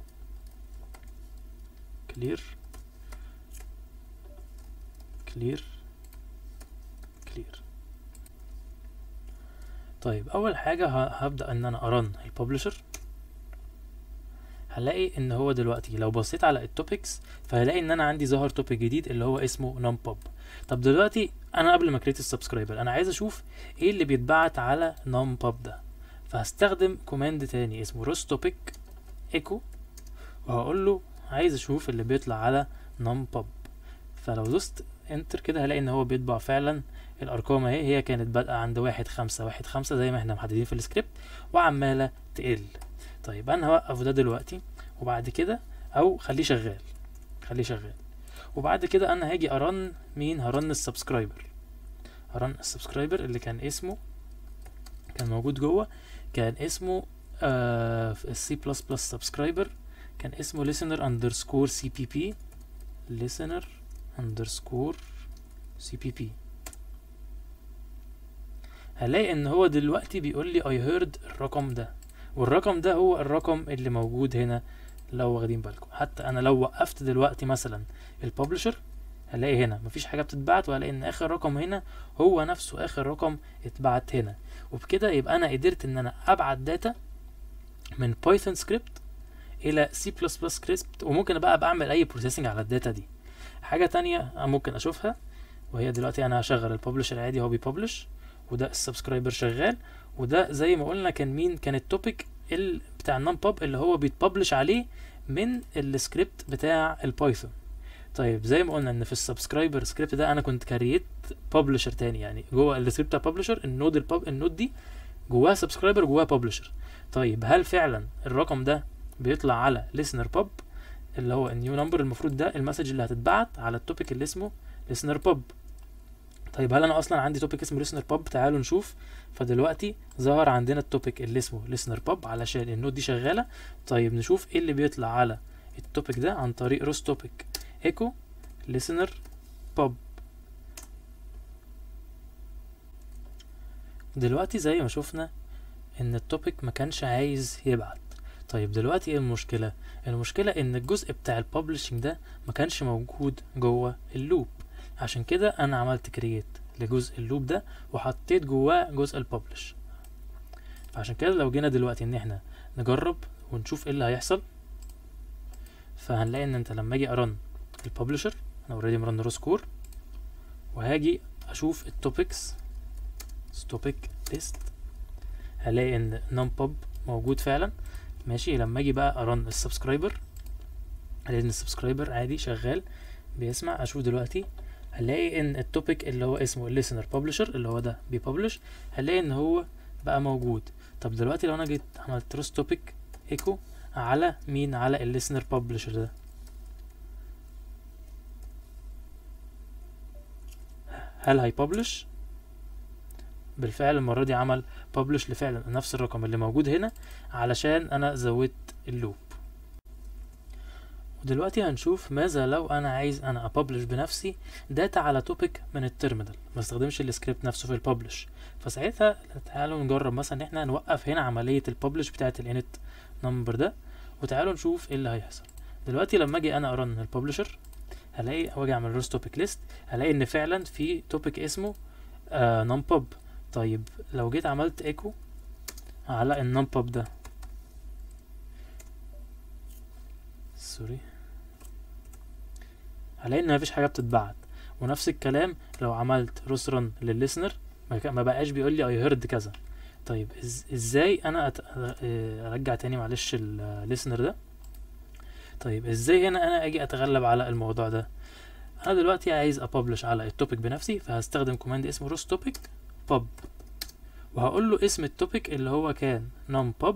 clear clear clear. طيب اول حاجة هبدأ ان انا ارن الببلشر، هلاقي ان هو دلوقتي لو بصيت على التوبكس فهلاقي ان انا عندي ظهر توبيك جديد اللي هو اسمه numpub. طب دلوقتي انا قبل ما كريت السبسكرايبر انا عايز اشوف ايه اللي بيتبعت على numpub ده، فهستخدم كوماند تاني اسمه rows topic echo، وهقول له عايز اشوف اللي بيطلع على numpub. فلو دوست انتر كده هلاقي ان هو بيطبع فعلا الارقام اهي، هي كانت بادئه عند واحد خمسة واحد خمسة زي ما احنا محددين في السكريبت وعماله تقل. طيب انا هوقف ده دلوقتي وبعد كده او خليه شغال خليه شغال وبعد كده انا هاجي ارن مين، هرن السبسكرايبر هرن السبسكرايبر اللي كان اسمه كان موجود جوه، كان اسمه آه في السي بلس بلس سبسكرايبر كان اسمه listener underscore cpp listener underscore cpp. هلاقي ان هو دلوقتي بيقول لي I heard الرقم ده، والرقم ده هو الرقم اللي موجود هنا لو واخدين بالكم. حتى انا لو وقفت دلوقتي مثلا الببلشر هلاقي هنا مفيش حاجه بتتبعت، وهلاقي ان اخر رقم هنا هو نفسه اخر رقم اتبعت هنا. وبكده يبقى انا قدرت ان انا ابعت داتا من بايثون سكريبت الى سي بلس بلس سكريبت، وممكن بقى بعمل اي بروسيسنج على الداتا دي. حاجه تانية ممكن اشوفها وهي دلوقتي انا هشغل الببلشر عادي، هو بيببلش وده السبسكرايبر شغال، وده زي ما قلنا كان مين، كان التوبيك بتاع النمباب اللي هو بيتببلش عليه من السكريبت بتاع البايثون. طيب زي ما قلنا ان في السبسكرايبر سكريبت ده انا كنت كريت ببلشر تاني، يعني جوه السكريبت بتاع ببلشر النود البب النود دي جواها سبسكرايبر جواها ببلشر. طيب هل فعلا الرقم ده بيطلع على listener pub اللي هو النيو نمبر، المفروض ده المسج اللي هتتبعت على التوبيك اللي اسمه listener pub. طيب هل انا اصلا عندي توبيك اسمه listener pub؟ تعالوا نشوف. فدلوقتي ظهر عندنا التوبيك اللي اسمه listener pub علشان النود دي شغاله. طيب نشوف ايه اللي بيطلع على التوبيك ده عن طريق rows topic echo listener pub. دلوقتي زي ما شفنا ان التوبيك ما كانش عايز يبعت. طيب دلوقتي ايه المشكله؟ المشكله ان الجزء بتاع الببلشنج ده ما كانش موجود جوه اللوب، عشان كده انا عملت كرييت لجزء اللوب ده وحطيت جواه جزء الببلش. فعشان كده لو جينا دلوقتي ان احنا نجرب ونشوف ايه اللي هيحصل، فهنلاقي ان انت لما اجي ارن الببلشر انا اوريدي مرن روز كور، وهاجي اشوف التوبكس توبيك ليست، هلاقي ان numpub موجود فعلا ماشي. لما اجي بقى ارن السبسكرايبر هلاقي ان السبسكرايبر عادي شغال بيسمع. اشوف دلوقتي هلاقي ان التوبيك اللي هو اسمه listener publisher اللي هو ده بيببلش، هلاقي ان هو بقى موجود. طب دلوقتي لو انا جيت عملت روز توبيك ايكو على مين، على الليسنر publisher ده، هل هيببلش؟ بالفعل المرة دي عمل publish لفعلا نفس الرقم اللي موجود هنا علشان انا زودت اللوب. ودلوقتي هنشوف ماذا لو انا عايز انا اببلش بنفسي داتا على توبيك من التيرمينال، ما استخدمش السكريبت نفسه في الببلش. فساعتها تعالوا نجرب مثلا ان احنا نوقف هنا عملية الببلش بتاعة الانت نمبر ده، وتعالوا نشوف ايه اللي هيحصل. دلوقتي لما اجي انا ارن الببلشر هلاقي واجي اعمل روز توبيك ليست، هلاقي ان فعلا في توبيك اسمه آه numpub. طيب لو جيت عملت ايكو على النمبب ده، سوري، هلاقي ان مفيش حاجه بتتبعت. ونفس الكلام لو عملت روس رن للليسنر ما بقاش بيقول لي اي هيرد كذا. طيب إز ازاي انا أت... ارجع تاني معلش الليسنر ده؟ طيب ازاي هنا انا اجي اتغلب على الموضوع ده؟ انا دلوقتي عايز اببلش على التوبيك بنفسي، فهستخدم كوماند اسمه روس توبيك pub، وهقول له اسم التوبيك اللي هو كان numpub،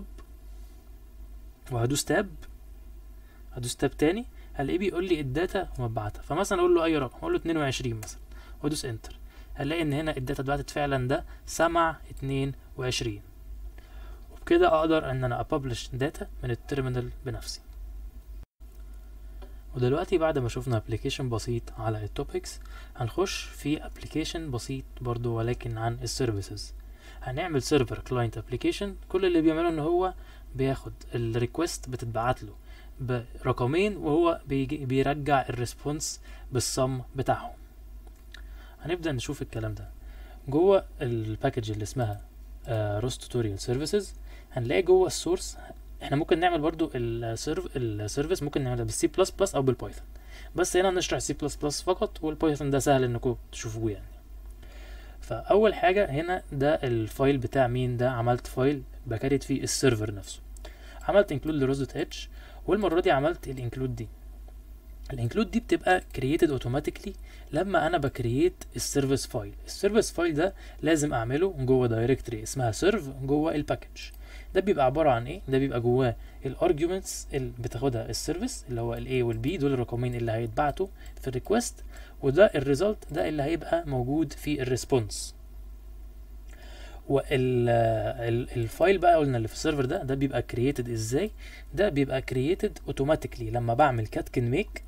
وهدوس تاب هدوس تاب تاني هلاقيه بيقول لي الداتا مبعتها. فمثلا اقول له اي رقم، اقول له اتنين وعشرين مثلا وادوس انتر، هلاقي ان هنا الداتا اتبعتت فعلا، ده سمع اتنين وعشرين. وبكده اقدر ان انا اببلش داتا من التيرمينال بنفسي. ودلوقتي بعد ما شفنا ابلكيشن بسيط على التوبكس، هنخش في ابلكيشن بسيط برضو ولكن عن السيرفيسز. هنعمل سيرفر كلاينت ابلكيشن، كل اللي بيعمله ان هو بياخد الريكوست بتتبعت له برقمين، وهو بيجي بيرجع الريسبونس بالصم بتاعهم. هنبدأ نشوف الكلام ده جوه الباكج اللي اسمها روست توتوريال سيرفيسز. هنلاقي جوه السورس احنا ممكن نعمل برضو السيرف السيرفيس ممكن نعملها بالسي بلس بلس او بالبايثون، بس هنا نشرح سي بلس بلس فقط، والبايثون ده سهل انكم تشوفوه يعني. فاول حاجه هنا ده الفايل بتاع مين ده، عملت فايل بكريت فيه السيرفر نفسه، عملت انكلود لروز دوت اتش، والمره دي عملت الانكلود دي. الانكلود دي بتبقى كرييتد اوتوماتيكلي لما انا بكرييت السيرفيس فايل. السيرفيس فايل ده لازم اعمله جوه دايركتوري اسمها سيرف جوه الباكج. ده بيبقى عباره عن ايه؟ ده بيبقى جواه الارجيومنتس اللي بتاخدها السيرفيس اللي هو الاي والبي، دول الرقمين اللي هيتبعتوا في الريكوست، وده الريزلت ده اللي هيبقى موجود في الريسبونس. والفايل بقى قلنا اللي في السيرفر ده ده بيبقى كرييتد ازاي؟ ده بيبقى كرييتد اوتوماتيكلي لما بعمل كاتكن ميك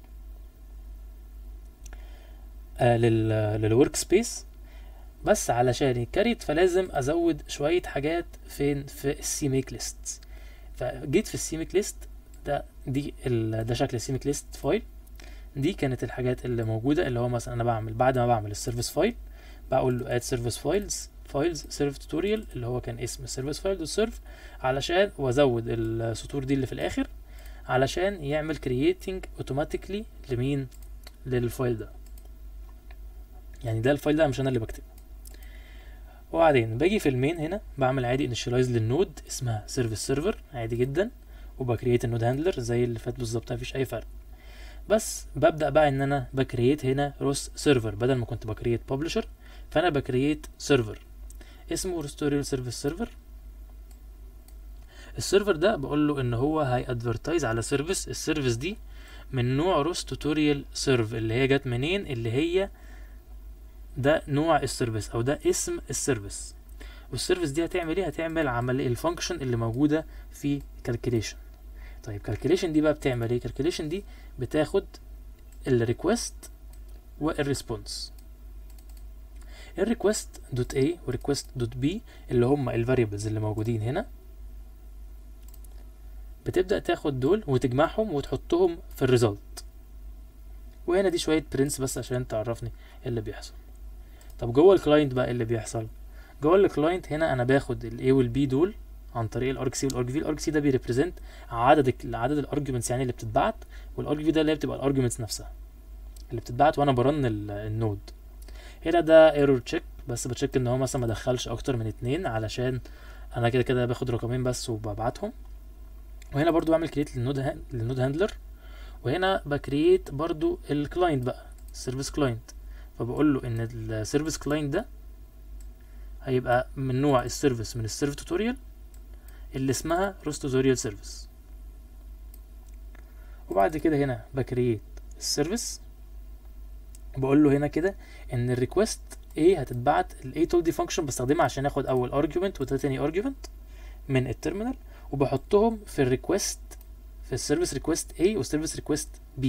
آه للورك سبيس. بس علشان يتكريت فلازم ازود شويه حاجات فين في السي ميك ليست. فجيت في السي ميك ليست ده دي ده شكل السي ميك ليست فايل. دي كانت الحاجات اللي موجوده، اللي هو مثلا انا بعمل بعد ما بعمل السيرفيس فايل بقول له اد سيرفيس فايلز فايلز سيرف توتوريال اللي هو كان اسم السيرفيس فايل والسيرف، علشان وازود السطور دي اللي في الاخر علشان يعمل كرييتنج اوتوماتيكلي لمين؟ للفايل ده. يعني ده الفايل ده مش انا اللي بكتبه. وبعدين باجي في المين هنا بعمل عادي انيشاليز للنود اسمها سيرفيس سيرفر عادي جدا، وبكرييت النود هاندلر زي اللي فات بالظبط، مفيش اي فرق. بس ببدا بقى ان انا بكرييت هنا روس سيرفر بدل ما كنت بكرييت ببلشر، فانا بكرييت سيرفر اسمه روستوريال سيرفيس سيرفر. السيرفر ده بقول له ان هو هي ادفرتايز على سيرفيس، السيرفيس دي من نوع روست توتوريال سيرف، اللي هي جت منين؟ اللي هي ده نوع السيرفيس او ده اسم السيرفيس. والسيرفيس دي هتعمل ايه؟ هتعمل عمل الفانكشن اللي موجوده في كالكوليشن. طيب كالكوليشن دي بقى بتعمل ايه؟ كالكوليشن دي بتاخد الريكوست والريسبونس. الريكوست دوت A والريكوست دوت B اللي هم الفاريبلز اللي موجودين هنا، بتبدأ تاخد دول وتجمعهم وتحطهم في الريزلت. وهنا دي شوية برنس بس عشان تعرفني ايه اللي بيحصل. طب جوه الكلاينت بقى ايه اللي بيحصل؟ جوه الكلاينت هنا انا باخد ال A وال B دول عن طريق الارج سي والارج في. الارج سي ده بيريبريزنت عدد عدد الارجيومنتس يعني اللي بتتبعت، والارج في ده اللي هي بتبقى الارجيومنتس نفسها اللي بتتبعت وانا برن النود. هنا ده ايرور تشيك، بس بتشيك ان هو مثلا ما دخلش اكتر من اتنين علشان انا كده كده باخد رقمين بس وببعتهم. وهنا برضو بعمل كرييت للنود للنود هاندلر، وهنا بكرييت برضو الكلاينت بقى السيرفيس كلاينت، فبقول له ان السيرفيس كلاينت ده هيبقى من نوع السيرفيس من السيرف توتوريال اللي اسمها روست توتوريال سيرفيس. وبعد كده هنا بكرييت السيرفيس، بقول له هنا كده ان الريكوست ايه هتتبعت الاي تول دي فانكشن بستخدمها عشان اخد اول ارجيومنت وده تاني ارجيومنت من التيرمينال، وبحطهم في الريكوست في السيرفيس ريكوست A والسيرفيس ريكوست B.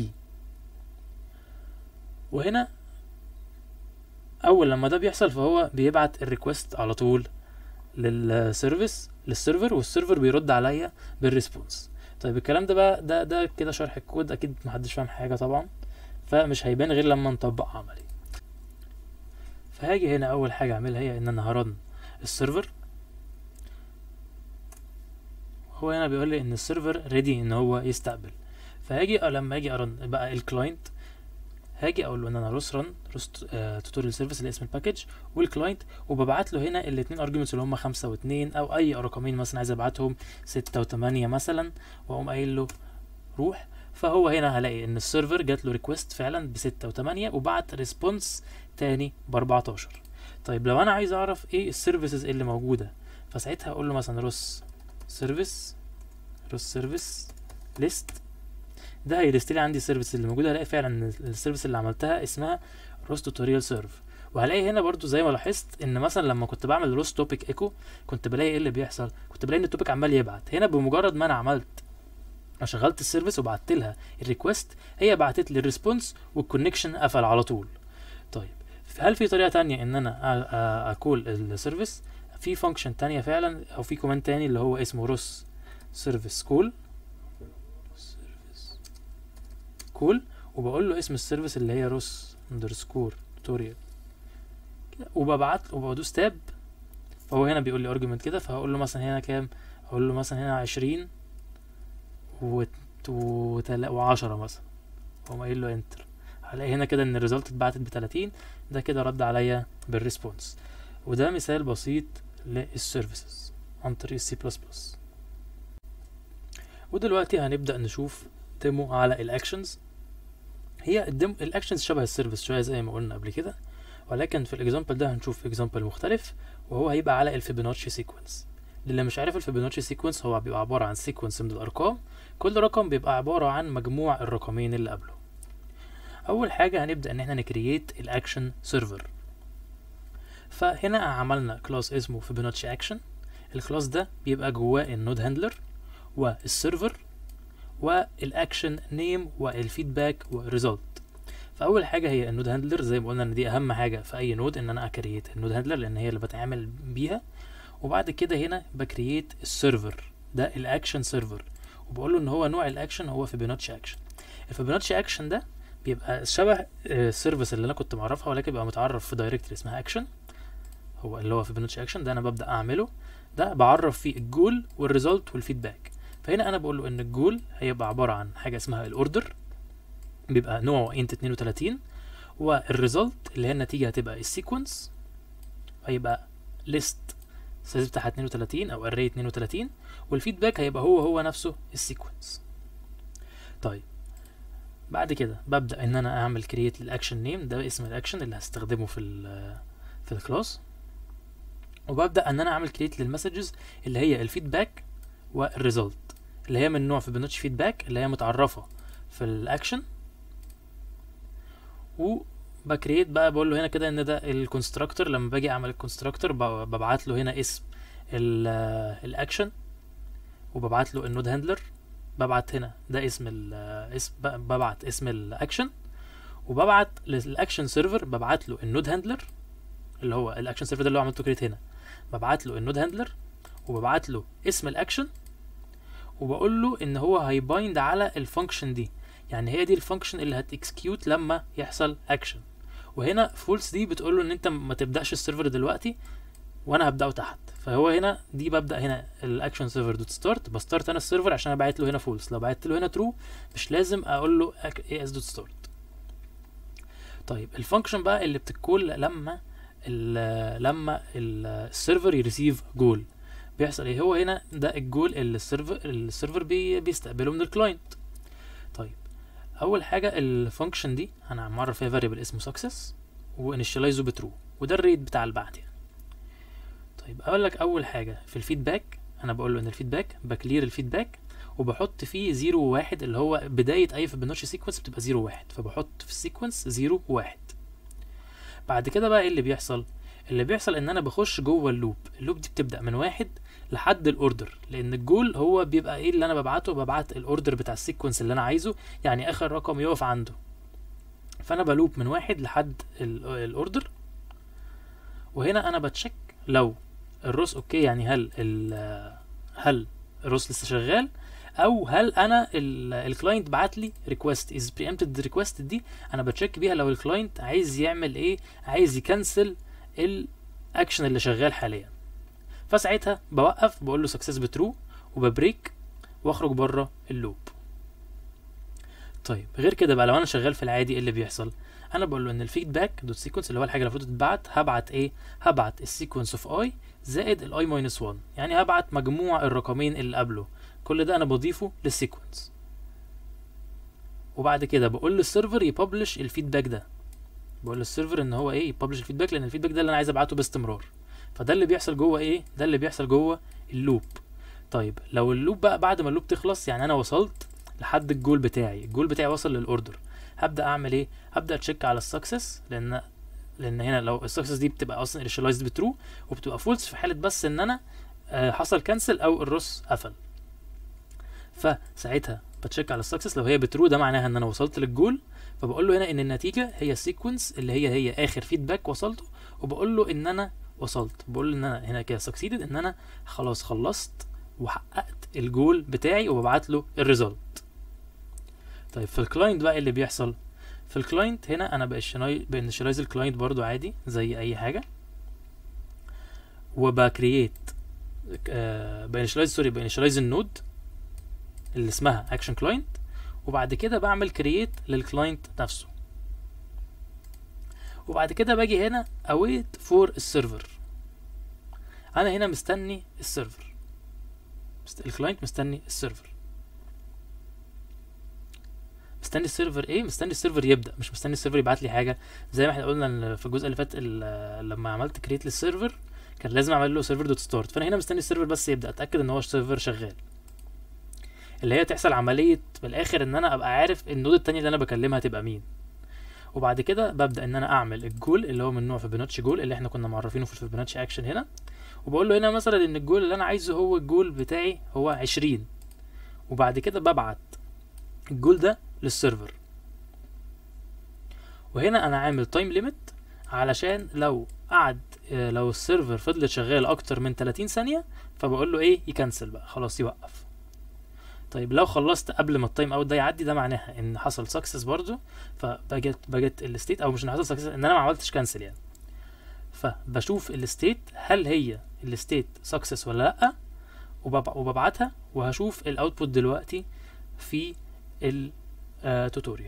وهنا اول لما ده بيحصل فهو بيبعت الريكوست على طول للسيرفيس للسيرفر، والسيرفر بيرد عليا بالريسبونس. طيب الكلام ده بقى ده ده كده شرح الكود، اكيد محدش فاهم حاجه طبعا، فمش هيبان غير لما نطبق عملي. فهاجي هنا اول حاجه اعملها هي ان انا هرن السيرفر. هو هنا بيقول لي ان السيرفر ريدي ان هو يستقبل، فهاجي لما اجي ارن بقى الكلاينت هاجي اقول له ان انا روس رن روست توتوريال سيرفيس اللي اسم الباكج والكلاينت، وببعت له هنا الاثنين ارجيومنتس اللي هم خمسة واثنين او اي رقمين مثلا عايز ابعتهم ستة وثمانية مثلا، واقوم قايل له روح. فهو هنا هلاقي ان السيرفر جات له ريكوست فعلا بستة وثمانية وبعت ريسبونس تاني باربعتاشر. طيب لو انا عايز اعرف ايه السيرفيسز اللي موجوده، فساعتها اقول له مثلا روس سيرفيس روس سيرفيس ليست، ده هيلست لي عندي السيرفيس اللي موجوده. هلاقي فعلا السيرفيس اللي عملتها اسمها روست توتوريال سيرف. وهلاقي هنا برضو زي ما لاحظت ان مثلا لما كنت بعمل روست توبيك ايكو كنت بلاقي ايه اللي بيحصل، كنت بلاقي ان التوبيك عمال يبعت. هنا بمجرد ما انا عملت شغلت السيرفيس وبعت لها الريكوست، هي بعتت لي الريسبونس والكونكشن قفل على طول. طيب هل في طريقه تانية ان انا اكول السيرفيس؟ في فانكشن تانية فعلا او في كوماند تاني اللي هو اسمه روس سيرفيس كول سيرفيس كول، وبقول له اسم السيرفيس اللي هي روس اندرسكور توتوريال، وببعت وبدوس تاب. فهو هنا بيقول لي ارجيومنت كده، فهقول له مثلا هنا كام، اقول له مثلا هنا عشرين و وعشرة مثلا، واقوم قايل له انتر. هلاقي هنا كده ان الريزلت اتبعتت بتلاتين، ده كده رد عليا بالريسبونس. وده مثال بسيط للسيرفيسز عن طريق السي بلس بلس. ودلوقتي هنبدأ نشوف ديمو على الاكشنز. هي الديمو الاكشنز شبه السيرفيس شويه زي ما قلنا قبل كده، ولكن في الاكزامبل ده هنشوف اكزامبل مختلف، وهو هيبقى على الفيبوناتشي سيكونس. للي مش عارف الفيبوناتشي سيكونس، هو بيبقى عباره عن سيكونس من الارقام، كل رقم بيبقى عباره عن مجموع الرقمين اللي قبله. اول حاجه هنبدا ان احنا نكرييت الاكشن سيرفر. فهنا عملنا كلاس اسمه فيبوناتشي اكشن. الكلاس ده بيبقى جواه النود هاندلر والسيرفر والاكشن نيم والفيدباك والريزلت. فاول حاجه هي النود هاندلر، زي ما قلنا ان دي اهم حاجه في اي نود، ان انا اكرييت النود هاندلر لان هي اللي بتعامل بيها. وبعد كده هنا بكرييت السيرفر، ده الاكشن سيرفر، وبقول له ان هو نوع الاكشن هو فيبوناتشي اكشن. الفيبوناتشي اكشن ده بيبقى شبه السيرفيس اللي انا كنت معرفها، ولكن بيبقى متعرف في دايركتري اسمها اكشن، هو اللي هو فيبوناتشي اكشن ده انا ببدا اعمله. ده بعرف فيه الجول والريزلت والفيدباك. فهنا انا بقول له ان الجول هيبقى عباره عن حاجه اسمها الاوردر، بيبقى نوعه انت اتنين وتلاتين، والريزلت اللي هي النتيجه هتبقى السيكونس، هيبقى ليست السايز بتاعها اتنين وتلاتين او array اتنين وتلاتين، والفيدباك هيبقى هو هو نفسه السيكونس. طيب بعد كده ببدا ان انا اعمل كرييت للاكشن نيم، ده اسم الاكشن اللي هستخدمه في ال في الكلاس، وببدا ان انا اعمل كرييت للمسجز اللي هي الفيدباك والريزلت، اللي هي من نوع فيبوناتشي فيدباك اللي هي متعرفه في الاكشن. وبكريت بقى بقول له هنا كده ان ده الكونستراكتور، لما باجي اعمل الكونستراكتور ببعت له هنا اسم الاكشن، وببعت له النود هاندلر، ببعت هنا ده اسم الاسم، ببعت اسم الاكشن، وببعت للاكشن سيرفر ببعت له النود هاندلر اللي هو الاكشن سيرفر ده اللي هو عملته كريت هنا، ببعت له النود هاندلر وببعت له اسم الاكشن، وبقول له ان هو هيبايند على الفانكشن دي، يعني هي دي الفانكشن اللي هتكسكيوت لما يحصل اكشن. وهنا فولس دي بتقول له ان انت ما تبداش السيرفر دلوقتي وانا هبداه تحت. فهو هنا دي ببدا هنا الاكشن سيرفر دوت ستارت، بستارت انا السيرفر عشان انا باعت له هنا فولس. لو بعت له هنا ترو مش لازم اقول له اي اس دوت ستارت. طيب الفانكشن بقى اللي بتكول لما ال لما السيرفر يريسيف جول بيحصل ايه؟ هو هنا ده الجول اللي السيرفر السيرفر بي بيستقبله من الكلاينت. طيب اول حاجه الفانكشن دي انا معرف فيها فاريبل اسمه سكسس وانيشاليزه بترو، وده الريت بتاع البعت يعني. طيب اقول لك اول حاجه في الفيدباك، انا بقول له ان الفيدباك بكلير الفيدباك وبحط فيه زيرو وواحد اللي هو بدايه اي فيبوناتشي سيكونس بتبقى زيرو وواحد، فبحط في السيكونس زيرو وواحد. بعد كده بقى ايه اللي بيحصل؟ اللي بيحصل ان انا بخش جوه اللوب، اللوب دي بتبدا من واحد لحد الاوردر، لان الجول هو بيبقى ايه اللي انا ببعته، ببعت الاوردر بتاع السيكونس اللي انا عايزه، يعني اخر رقم يقف عنده. فانا بلوب من واحد لحد الاوردر، وهنا انا بتشيك لو الروس اوكي، يعني هل ال هل الروس لسه شغال، او هل انا الكلاينت بعت لي ريكوست از بريمبتد ريكوست، دي انا بتشيك بيها لو الكلاينت عايز يعمل ايه، عايز يكنسل الاكشن اللي شغال حاليا. فساعتها بوقف بقول له سكسس بترو وببريك واخرج بره اللوب. طيب غير كده بقى لو انا شغال في العادي ايه اللي بيحصل؟ انا بقول له ان الفيدباك دوت سيكونس اللي هو الحاجه اللي المفروض تتبعت، هبعت ايه؟ هبعت السيكونس اوف اي زائد الاي ماينس واحد، يعني هبعت مجموع الرقمين اللي قبله، كل ده انا بضيفه للسيكونس. وبعد كده بقول للسيرفر يببلش الفيدباك ده، بقول للسيرفر ان هو ايه يببلش الفيدباك، لان الفيدباك ده اللي انا عايز ابعته باستمرار. فده اللي بيحصل جوه ايه؟ ده اللي بيحصل جوه اللوب. طيب لو اللوب بقى بعد ما اللوب تخلص، يعني انا وصلت لحد الجول بتاعي، الجول بتاعي وصل للاوردر، هبدا اعمل ايه؟ هبدا اتشيك على السكسس، لان لان هنا لو السكسس دي بتبقى اصلا انيشاليزد بترو وبتبقى فولس في حاله بس ان انا آه حصل كانسل او الروس قفل. فساعتها بتشيك على السكسس، لو هي بترو ده معناها ان انا وصلت للجول، فبقول له هنا ان النتيجه هي السيكونس اللي هي هي اخر فيدباك وصلته، وبقول له ان انا وصلت، بقول له ان انا هنا كده سكسيدد، ان انا خلاص خلصت وحققت الجول بتاعي وببعت له الريزلت. طيب في الكلاينت بقى اللي بيحصل في الكلاينت هنا انا بانيشلايز الكلاينت برضو عادي زي اي حاجه، وبكرييت آه بانيشلايز سوري بانيشلايز النود اللي اسمها اكشن كلاينت، وبعد كده بعمل كرييت للكلاينت نفسه، وبعد كده باجي هنا اويت فور السيرفر. انا هنا مستني السيرفر، الكلاينت مستني السيرفر. مستني السيرفر ايه؟ مستني السيرفر يبدا، مش مستني السيرفر يبعت لي حاجه. زي ما احنا قلنا في الجزء اللي فات لما عملت كريت للسيرفر كان لازم اعمل له سيرفر دوت ستارت، فانا هنا مستني السيرفر بس يبدا، اتاكد ان هو السيرفر شغال، اللي هي تحصل عمليه بالاخر ان انا ابقى عارف النود التانية اللي انا بكلمها تبقى مين. وبعد كده ببدا ان انا اعمل الجول اللي هو من نوع فيبوناتشي جول اللي احنا كنا معرفينه في الفيبوناتشي اكشن هنا، وبقول له هنا مثلا ان الجول اللي انا عايزه هو الجول بتاعي هو عشرين، وبعد كده ببعت الجول ده للسيرفر. وهنا انا عامل تايم ليميت علشان لو قعد لو السيرفر فضلت شغال اكتر من ثلاثين ثانيه فبقول له ايه يكنسل بقى خلاص يوقف. طيب لو خلصت قبل ما التايم اوت ده يعدي ده معناها ان حصل سكسس برضو، فبجت بجت الستيت او مش ان حصل سكسس ان انا ما عملتش كانسل يعني، فبشوف الستيت هل هي الستيت سكسس ولا لا وببعتها، وهشوف الاوتبوت دلوقتي في التوتوريال.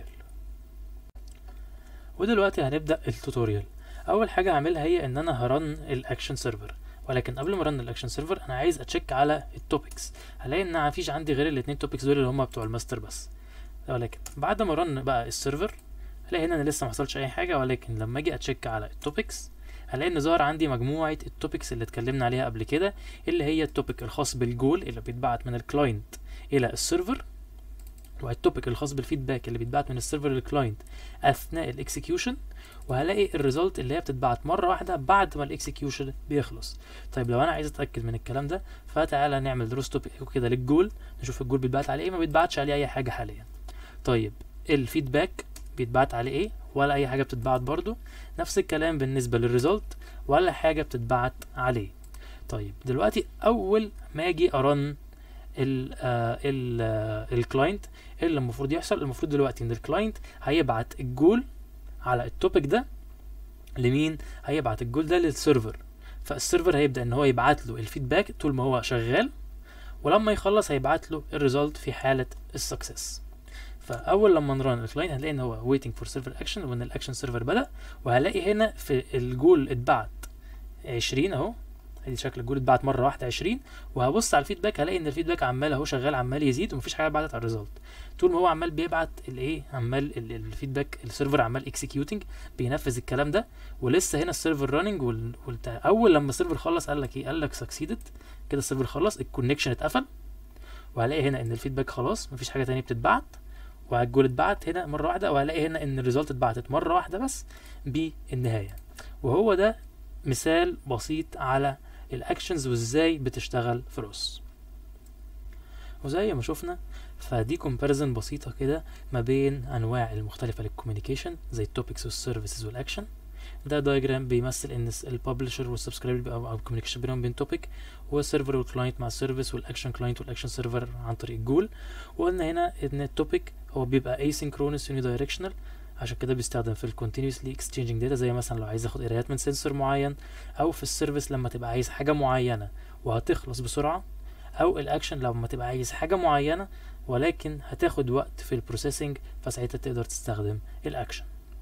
ودلوقتي هنبدا التوتوريال. اول حاجه هعملها هي ان انا هرن الاكشن سيرفر، ولكن قبل ما ارن الاكشن سيرفر انا عايز اتشيك على التوبكس. هلاقي ان مفيش عندي غير الاثنين توبكس دول اللي هم بتوع الماستر بس، ولكن بعد ما رن بقى السيرفر هلاقي هنا انا لسه ما حصلش اي حاجه، ولكن لما اجي اتشيك على التوبكس هلاقي ان ظهر عندي مجموعه التوبكس اللي اتكلمنا عليها قبل كده، اللي هي التوبك الخاص بالجول اللي بيتبعت من الكلاينت الى السيرفر، والتوبك الخاص بالفيدباك اللي بيتبعت من السيرفر للكلاينت اثناء الاكسكيوشن، وهلاقي الريزلت اللي هي بتتبعت مره واحده بعد ما الاكسكيوشن بيخلص. طيب لو انا عايز اتاكد من الكلام ده فتعالى نعمل دروس توبك كده للجول، نشوف الجول بيتبعت عليه ايه، ما بيتبعتش عليه اي حاجه حاليا. طيب الفيدباك بيتبعت عليه ايه؟ ولا اي حاجه بتتبعت برضو. نفس الكلام بالنسبه للريزلت، ولا حاجه بتتبعت عليه. طيب دلوقتي اول ما اجي ارن الكلاينت ايه اللي المفروض يحصل؟ المفروض دلوقتي ان الكلاينت هيبعت الجول على التوبيك ده لمين؟ هيبعت الجول ده للسيرفر، فالسيرفر هيبدا ان هو يبعت له الفيدباك طول ما هو شغال، ولما يخلص هيبعت له الريزلت في حاله السكسس. فاول لما نرن الكلاينت هنلاقي ان هو waiting for server action وان الاكشن سيرفر بدا، وهلاقي هنا في الجول اتبعت عشرين اهو، ادي شكل الجول اتبعت مره واحده عشرين، وهبص على الفيدباك هلاقي ان الفيدباك عمال اهو شغال عمال يزيد ومفيش حاجه اتبعتت على الريزلت. طول ما هو عمال بيبعت الايه عمال الفيدباك السيرفر عمال اكسكيوتنج بينفذ الكلام ده، ولسه هنا السيرفر راننج. اول لما السيرفر خلص قال لك ايه؟ قال لك سكسيدد كده، السيرفر خلص، الكونكشن اتقفل، وهلاقي هنا ان الفيدباك خلاص مفيش حاجه ثانيه بتتبعت، والجول اتبعت هنا مره واحده، وهلاقي هنا ان الريزلت اتبعتت مره واحده بس بالنهايه. وهو ده مثال بسيط على الاكشنز وازاي بتشتغل في روس. وزي ما شفنا فدي كومباريزن بسيطه كده ما بين انواع المختلفه للكوميونيكيشن زي التوبكس والسيرفيسز والاكشن. ده دايجرام بيمثل ان الببلشر والسبسكرايبر او الكوميونيكيشن بينهم بين توبيك، والسيرفر والكلاينت مع السيرفيس، والاكشن كلاينت والاكشن سيرفر عن طريق الجول. وقلنا هنا ان التوبيك هو بيبقى asynchronous unidirectional، عشان كده بيستخدم في ال continuously exchanging data، زي مثلا لو عايز اخد قرايات من سنسور معين، او في السيرفيس لما تبقى عايز حاجه معينه وهتخلص بسرعه، او الاكشن لما تبقى عايز حاجه معينه ولكن هتاخد وقت في البروسيسنج، فساعتها تقدر تستخدم الاكشن.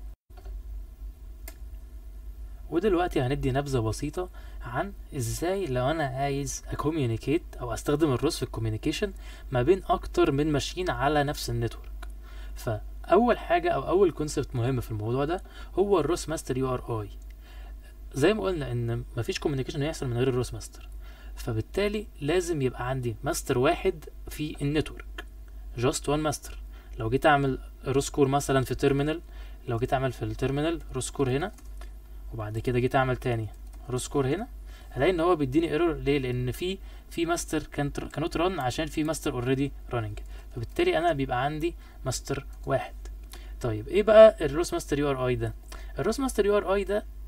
ودلوقتي هندي نبذه بسيطه عن ازاي لو انا عايز اكوميونيكيت او استخدم الروس في الكوميونيكيشن ما بين اكتر من ماشين على نفس النتورك. فاول حاجه او اول كونسبت مهم في الموضوع ده هو الروس ماستر يو ار اي. زي ما قلنا ان مفيش كوميونيكيشن هيحصل من غير الروس ماستر، فبالتالي لازم يبقى عندي ماستر واحد في النتورك، جاست وان ماستر. لو جيت اعمل روس كور مثلا في تيرمينال، لو جيت اعمل في التيرمينال روس كور هنا، وبعد كده جيت اعمل تاني روس كور هنا، هلاقي ان هو بيديني ايرور. ليه؟ لان في في ماستر كانوت ران عشان في ماستر اوريدي راننج، فبالتالي انا بيبقى عندي ماستر واحد. طيب ايه بقى الروس ماستر يو ار اي ده؟ الروس ماستر يو ار اي ده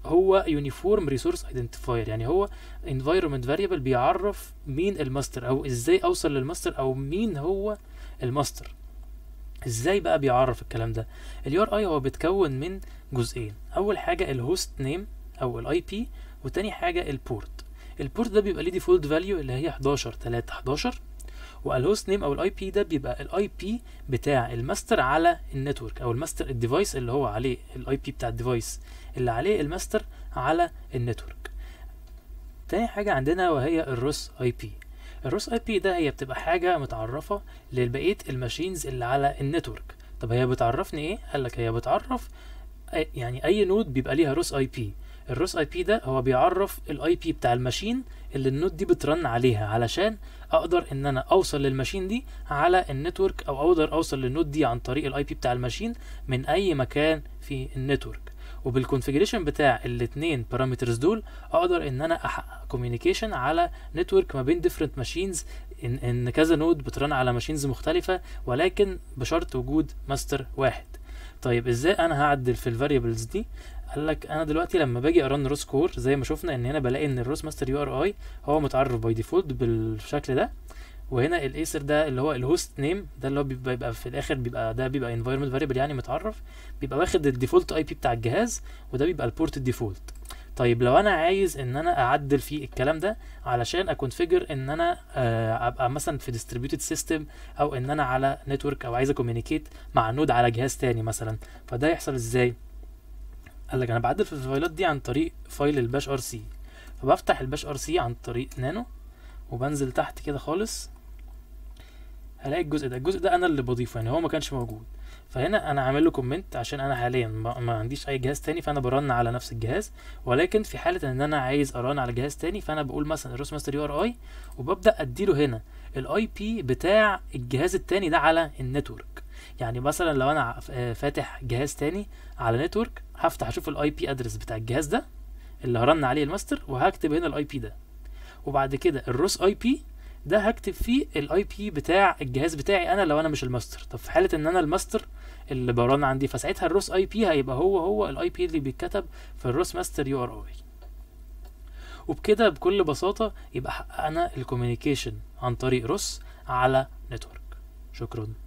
هو يونيفورم ريسورس ايدنتيفاير، يعني هو environment variable بيعرف مين الماستر او ازاي اوصل للماستر او مين هو الماستر. ازاي بقى بيعرف الكلام ده؟ اليو ار اي هو بيتكون من جزئين، اول حاجه الهوست نيم او الاي بي، وتاني حاجه البورت. البورت ده بيبقى ليه ديفولت فاليو اللي هي حداشر تلاتة حداشر، والهوست نيم او الاي بي ده بيبقى الاي بي بتاع الماستر على النتورك، او الماستر الديفايس اللي هو عليه الاي بي بتاع الديفايس اللي عليه الماستر على النتورك. تاني حاجه عندنا وهي الروس اي بي. الروس اي بي ده هي بتبقى حاجه متعرفه لبقيه الماشينز اللي على النتورك. طب هي بتعرفني ايه؟ قالك هي بتعرف أي يعني اي نود بيبقى ليها روس اي بي. الروس اي بي ده هو بيعرف الاي بي بتاع الماشين اللي النود دي بترن عليها، علشان اقدر ان انا اوصل للماشين دي على النتورك، او اقدر اوصل للنود دي عن طريق الاي بي بتاع الماشين من اي مكان في النتورك. وبالكونفيجريشن بتاع الاثنين بارامترز دول اقدر ان انا احقق كوميونيكيشن على نتورك ما بين ديفرنت ماشينز، ان ان كذا نود بترن على ماشينز مختلفه، ولكن بشرط وجود ماستر واحد. طيب ازاي انا هعدل في الفاريبلز دي؟ قال لك انا دلوقتي لما باجي ارن روس كور زي ما شفنا ان هنا بلاقي ان الروس ماستر يو ار اي هو متعرف باي ديفولت بالشكل ده، وهنا الايسر ده اللي هو الهوست نيم ده اللي هو بيبقى في الاخر بيبقى ده بيبقى انفايرمنت فاريبل يعني متعرف، بيبقى واخد الديفولت اي بي بتاع الجهاز، وده بيبقى البورت الديفولت. طيب لو انا عايز ان انا اعدل في الكلام ده علشان اكونفيجر ان انا آه ابقى مثلا في ديستريبيوتد سيستم، او ان انا على نتورك، او عايز اكوميونيكيت مع نود على جهاز تاني مثلا، فده يحصل ازاي؟ قال لك انا بعدل في الفايلات دي عن طريق فايل الباش ار سي. فبفتح الباش ار سي عن طريق نانو، وبنزل تحت كده خالص هلاقي الجزء ده الجزء ده انا اللي بضيفه، يعني هو ما كانش موجود. فهنا انا عامل له كومنت عشان انا حاليا ما, ما عنديش اي جهاز تاني، فانا برن على نفس الجهاز. ولكن في حاله ان انا عايز ارن على جهاز تاني، فانا بقول مثلا الروس ماستر يو ار اي، وببدا اديله هنا الاي بي بتاع الجهاز التاني ده على النتورك. يعني مثلا لو انا فاتح جهاز تاني على نتورك، هفتح اشوف الاي بي ادرس بتاع الجهاز ده اللي هرن عليه الماستر، وهكتب هنا الاي بي ده. وبعد كده الروس اي بي ده هكتب فيه الاي بي بتاع الجهاز بتاعي انا لو انا مش الماستر. طب في حاله ان انا الماستر اللي برن عندي، فساعتها الروس اي بي هيبقى هو هو الاي بي اللي بيتكتب في الروس ماستر يو ار اي. وبكده بكل بساطه يبقى حققنا الكوميونيكيشن عن طريق روس على نتورك. شكرا.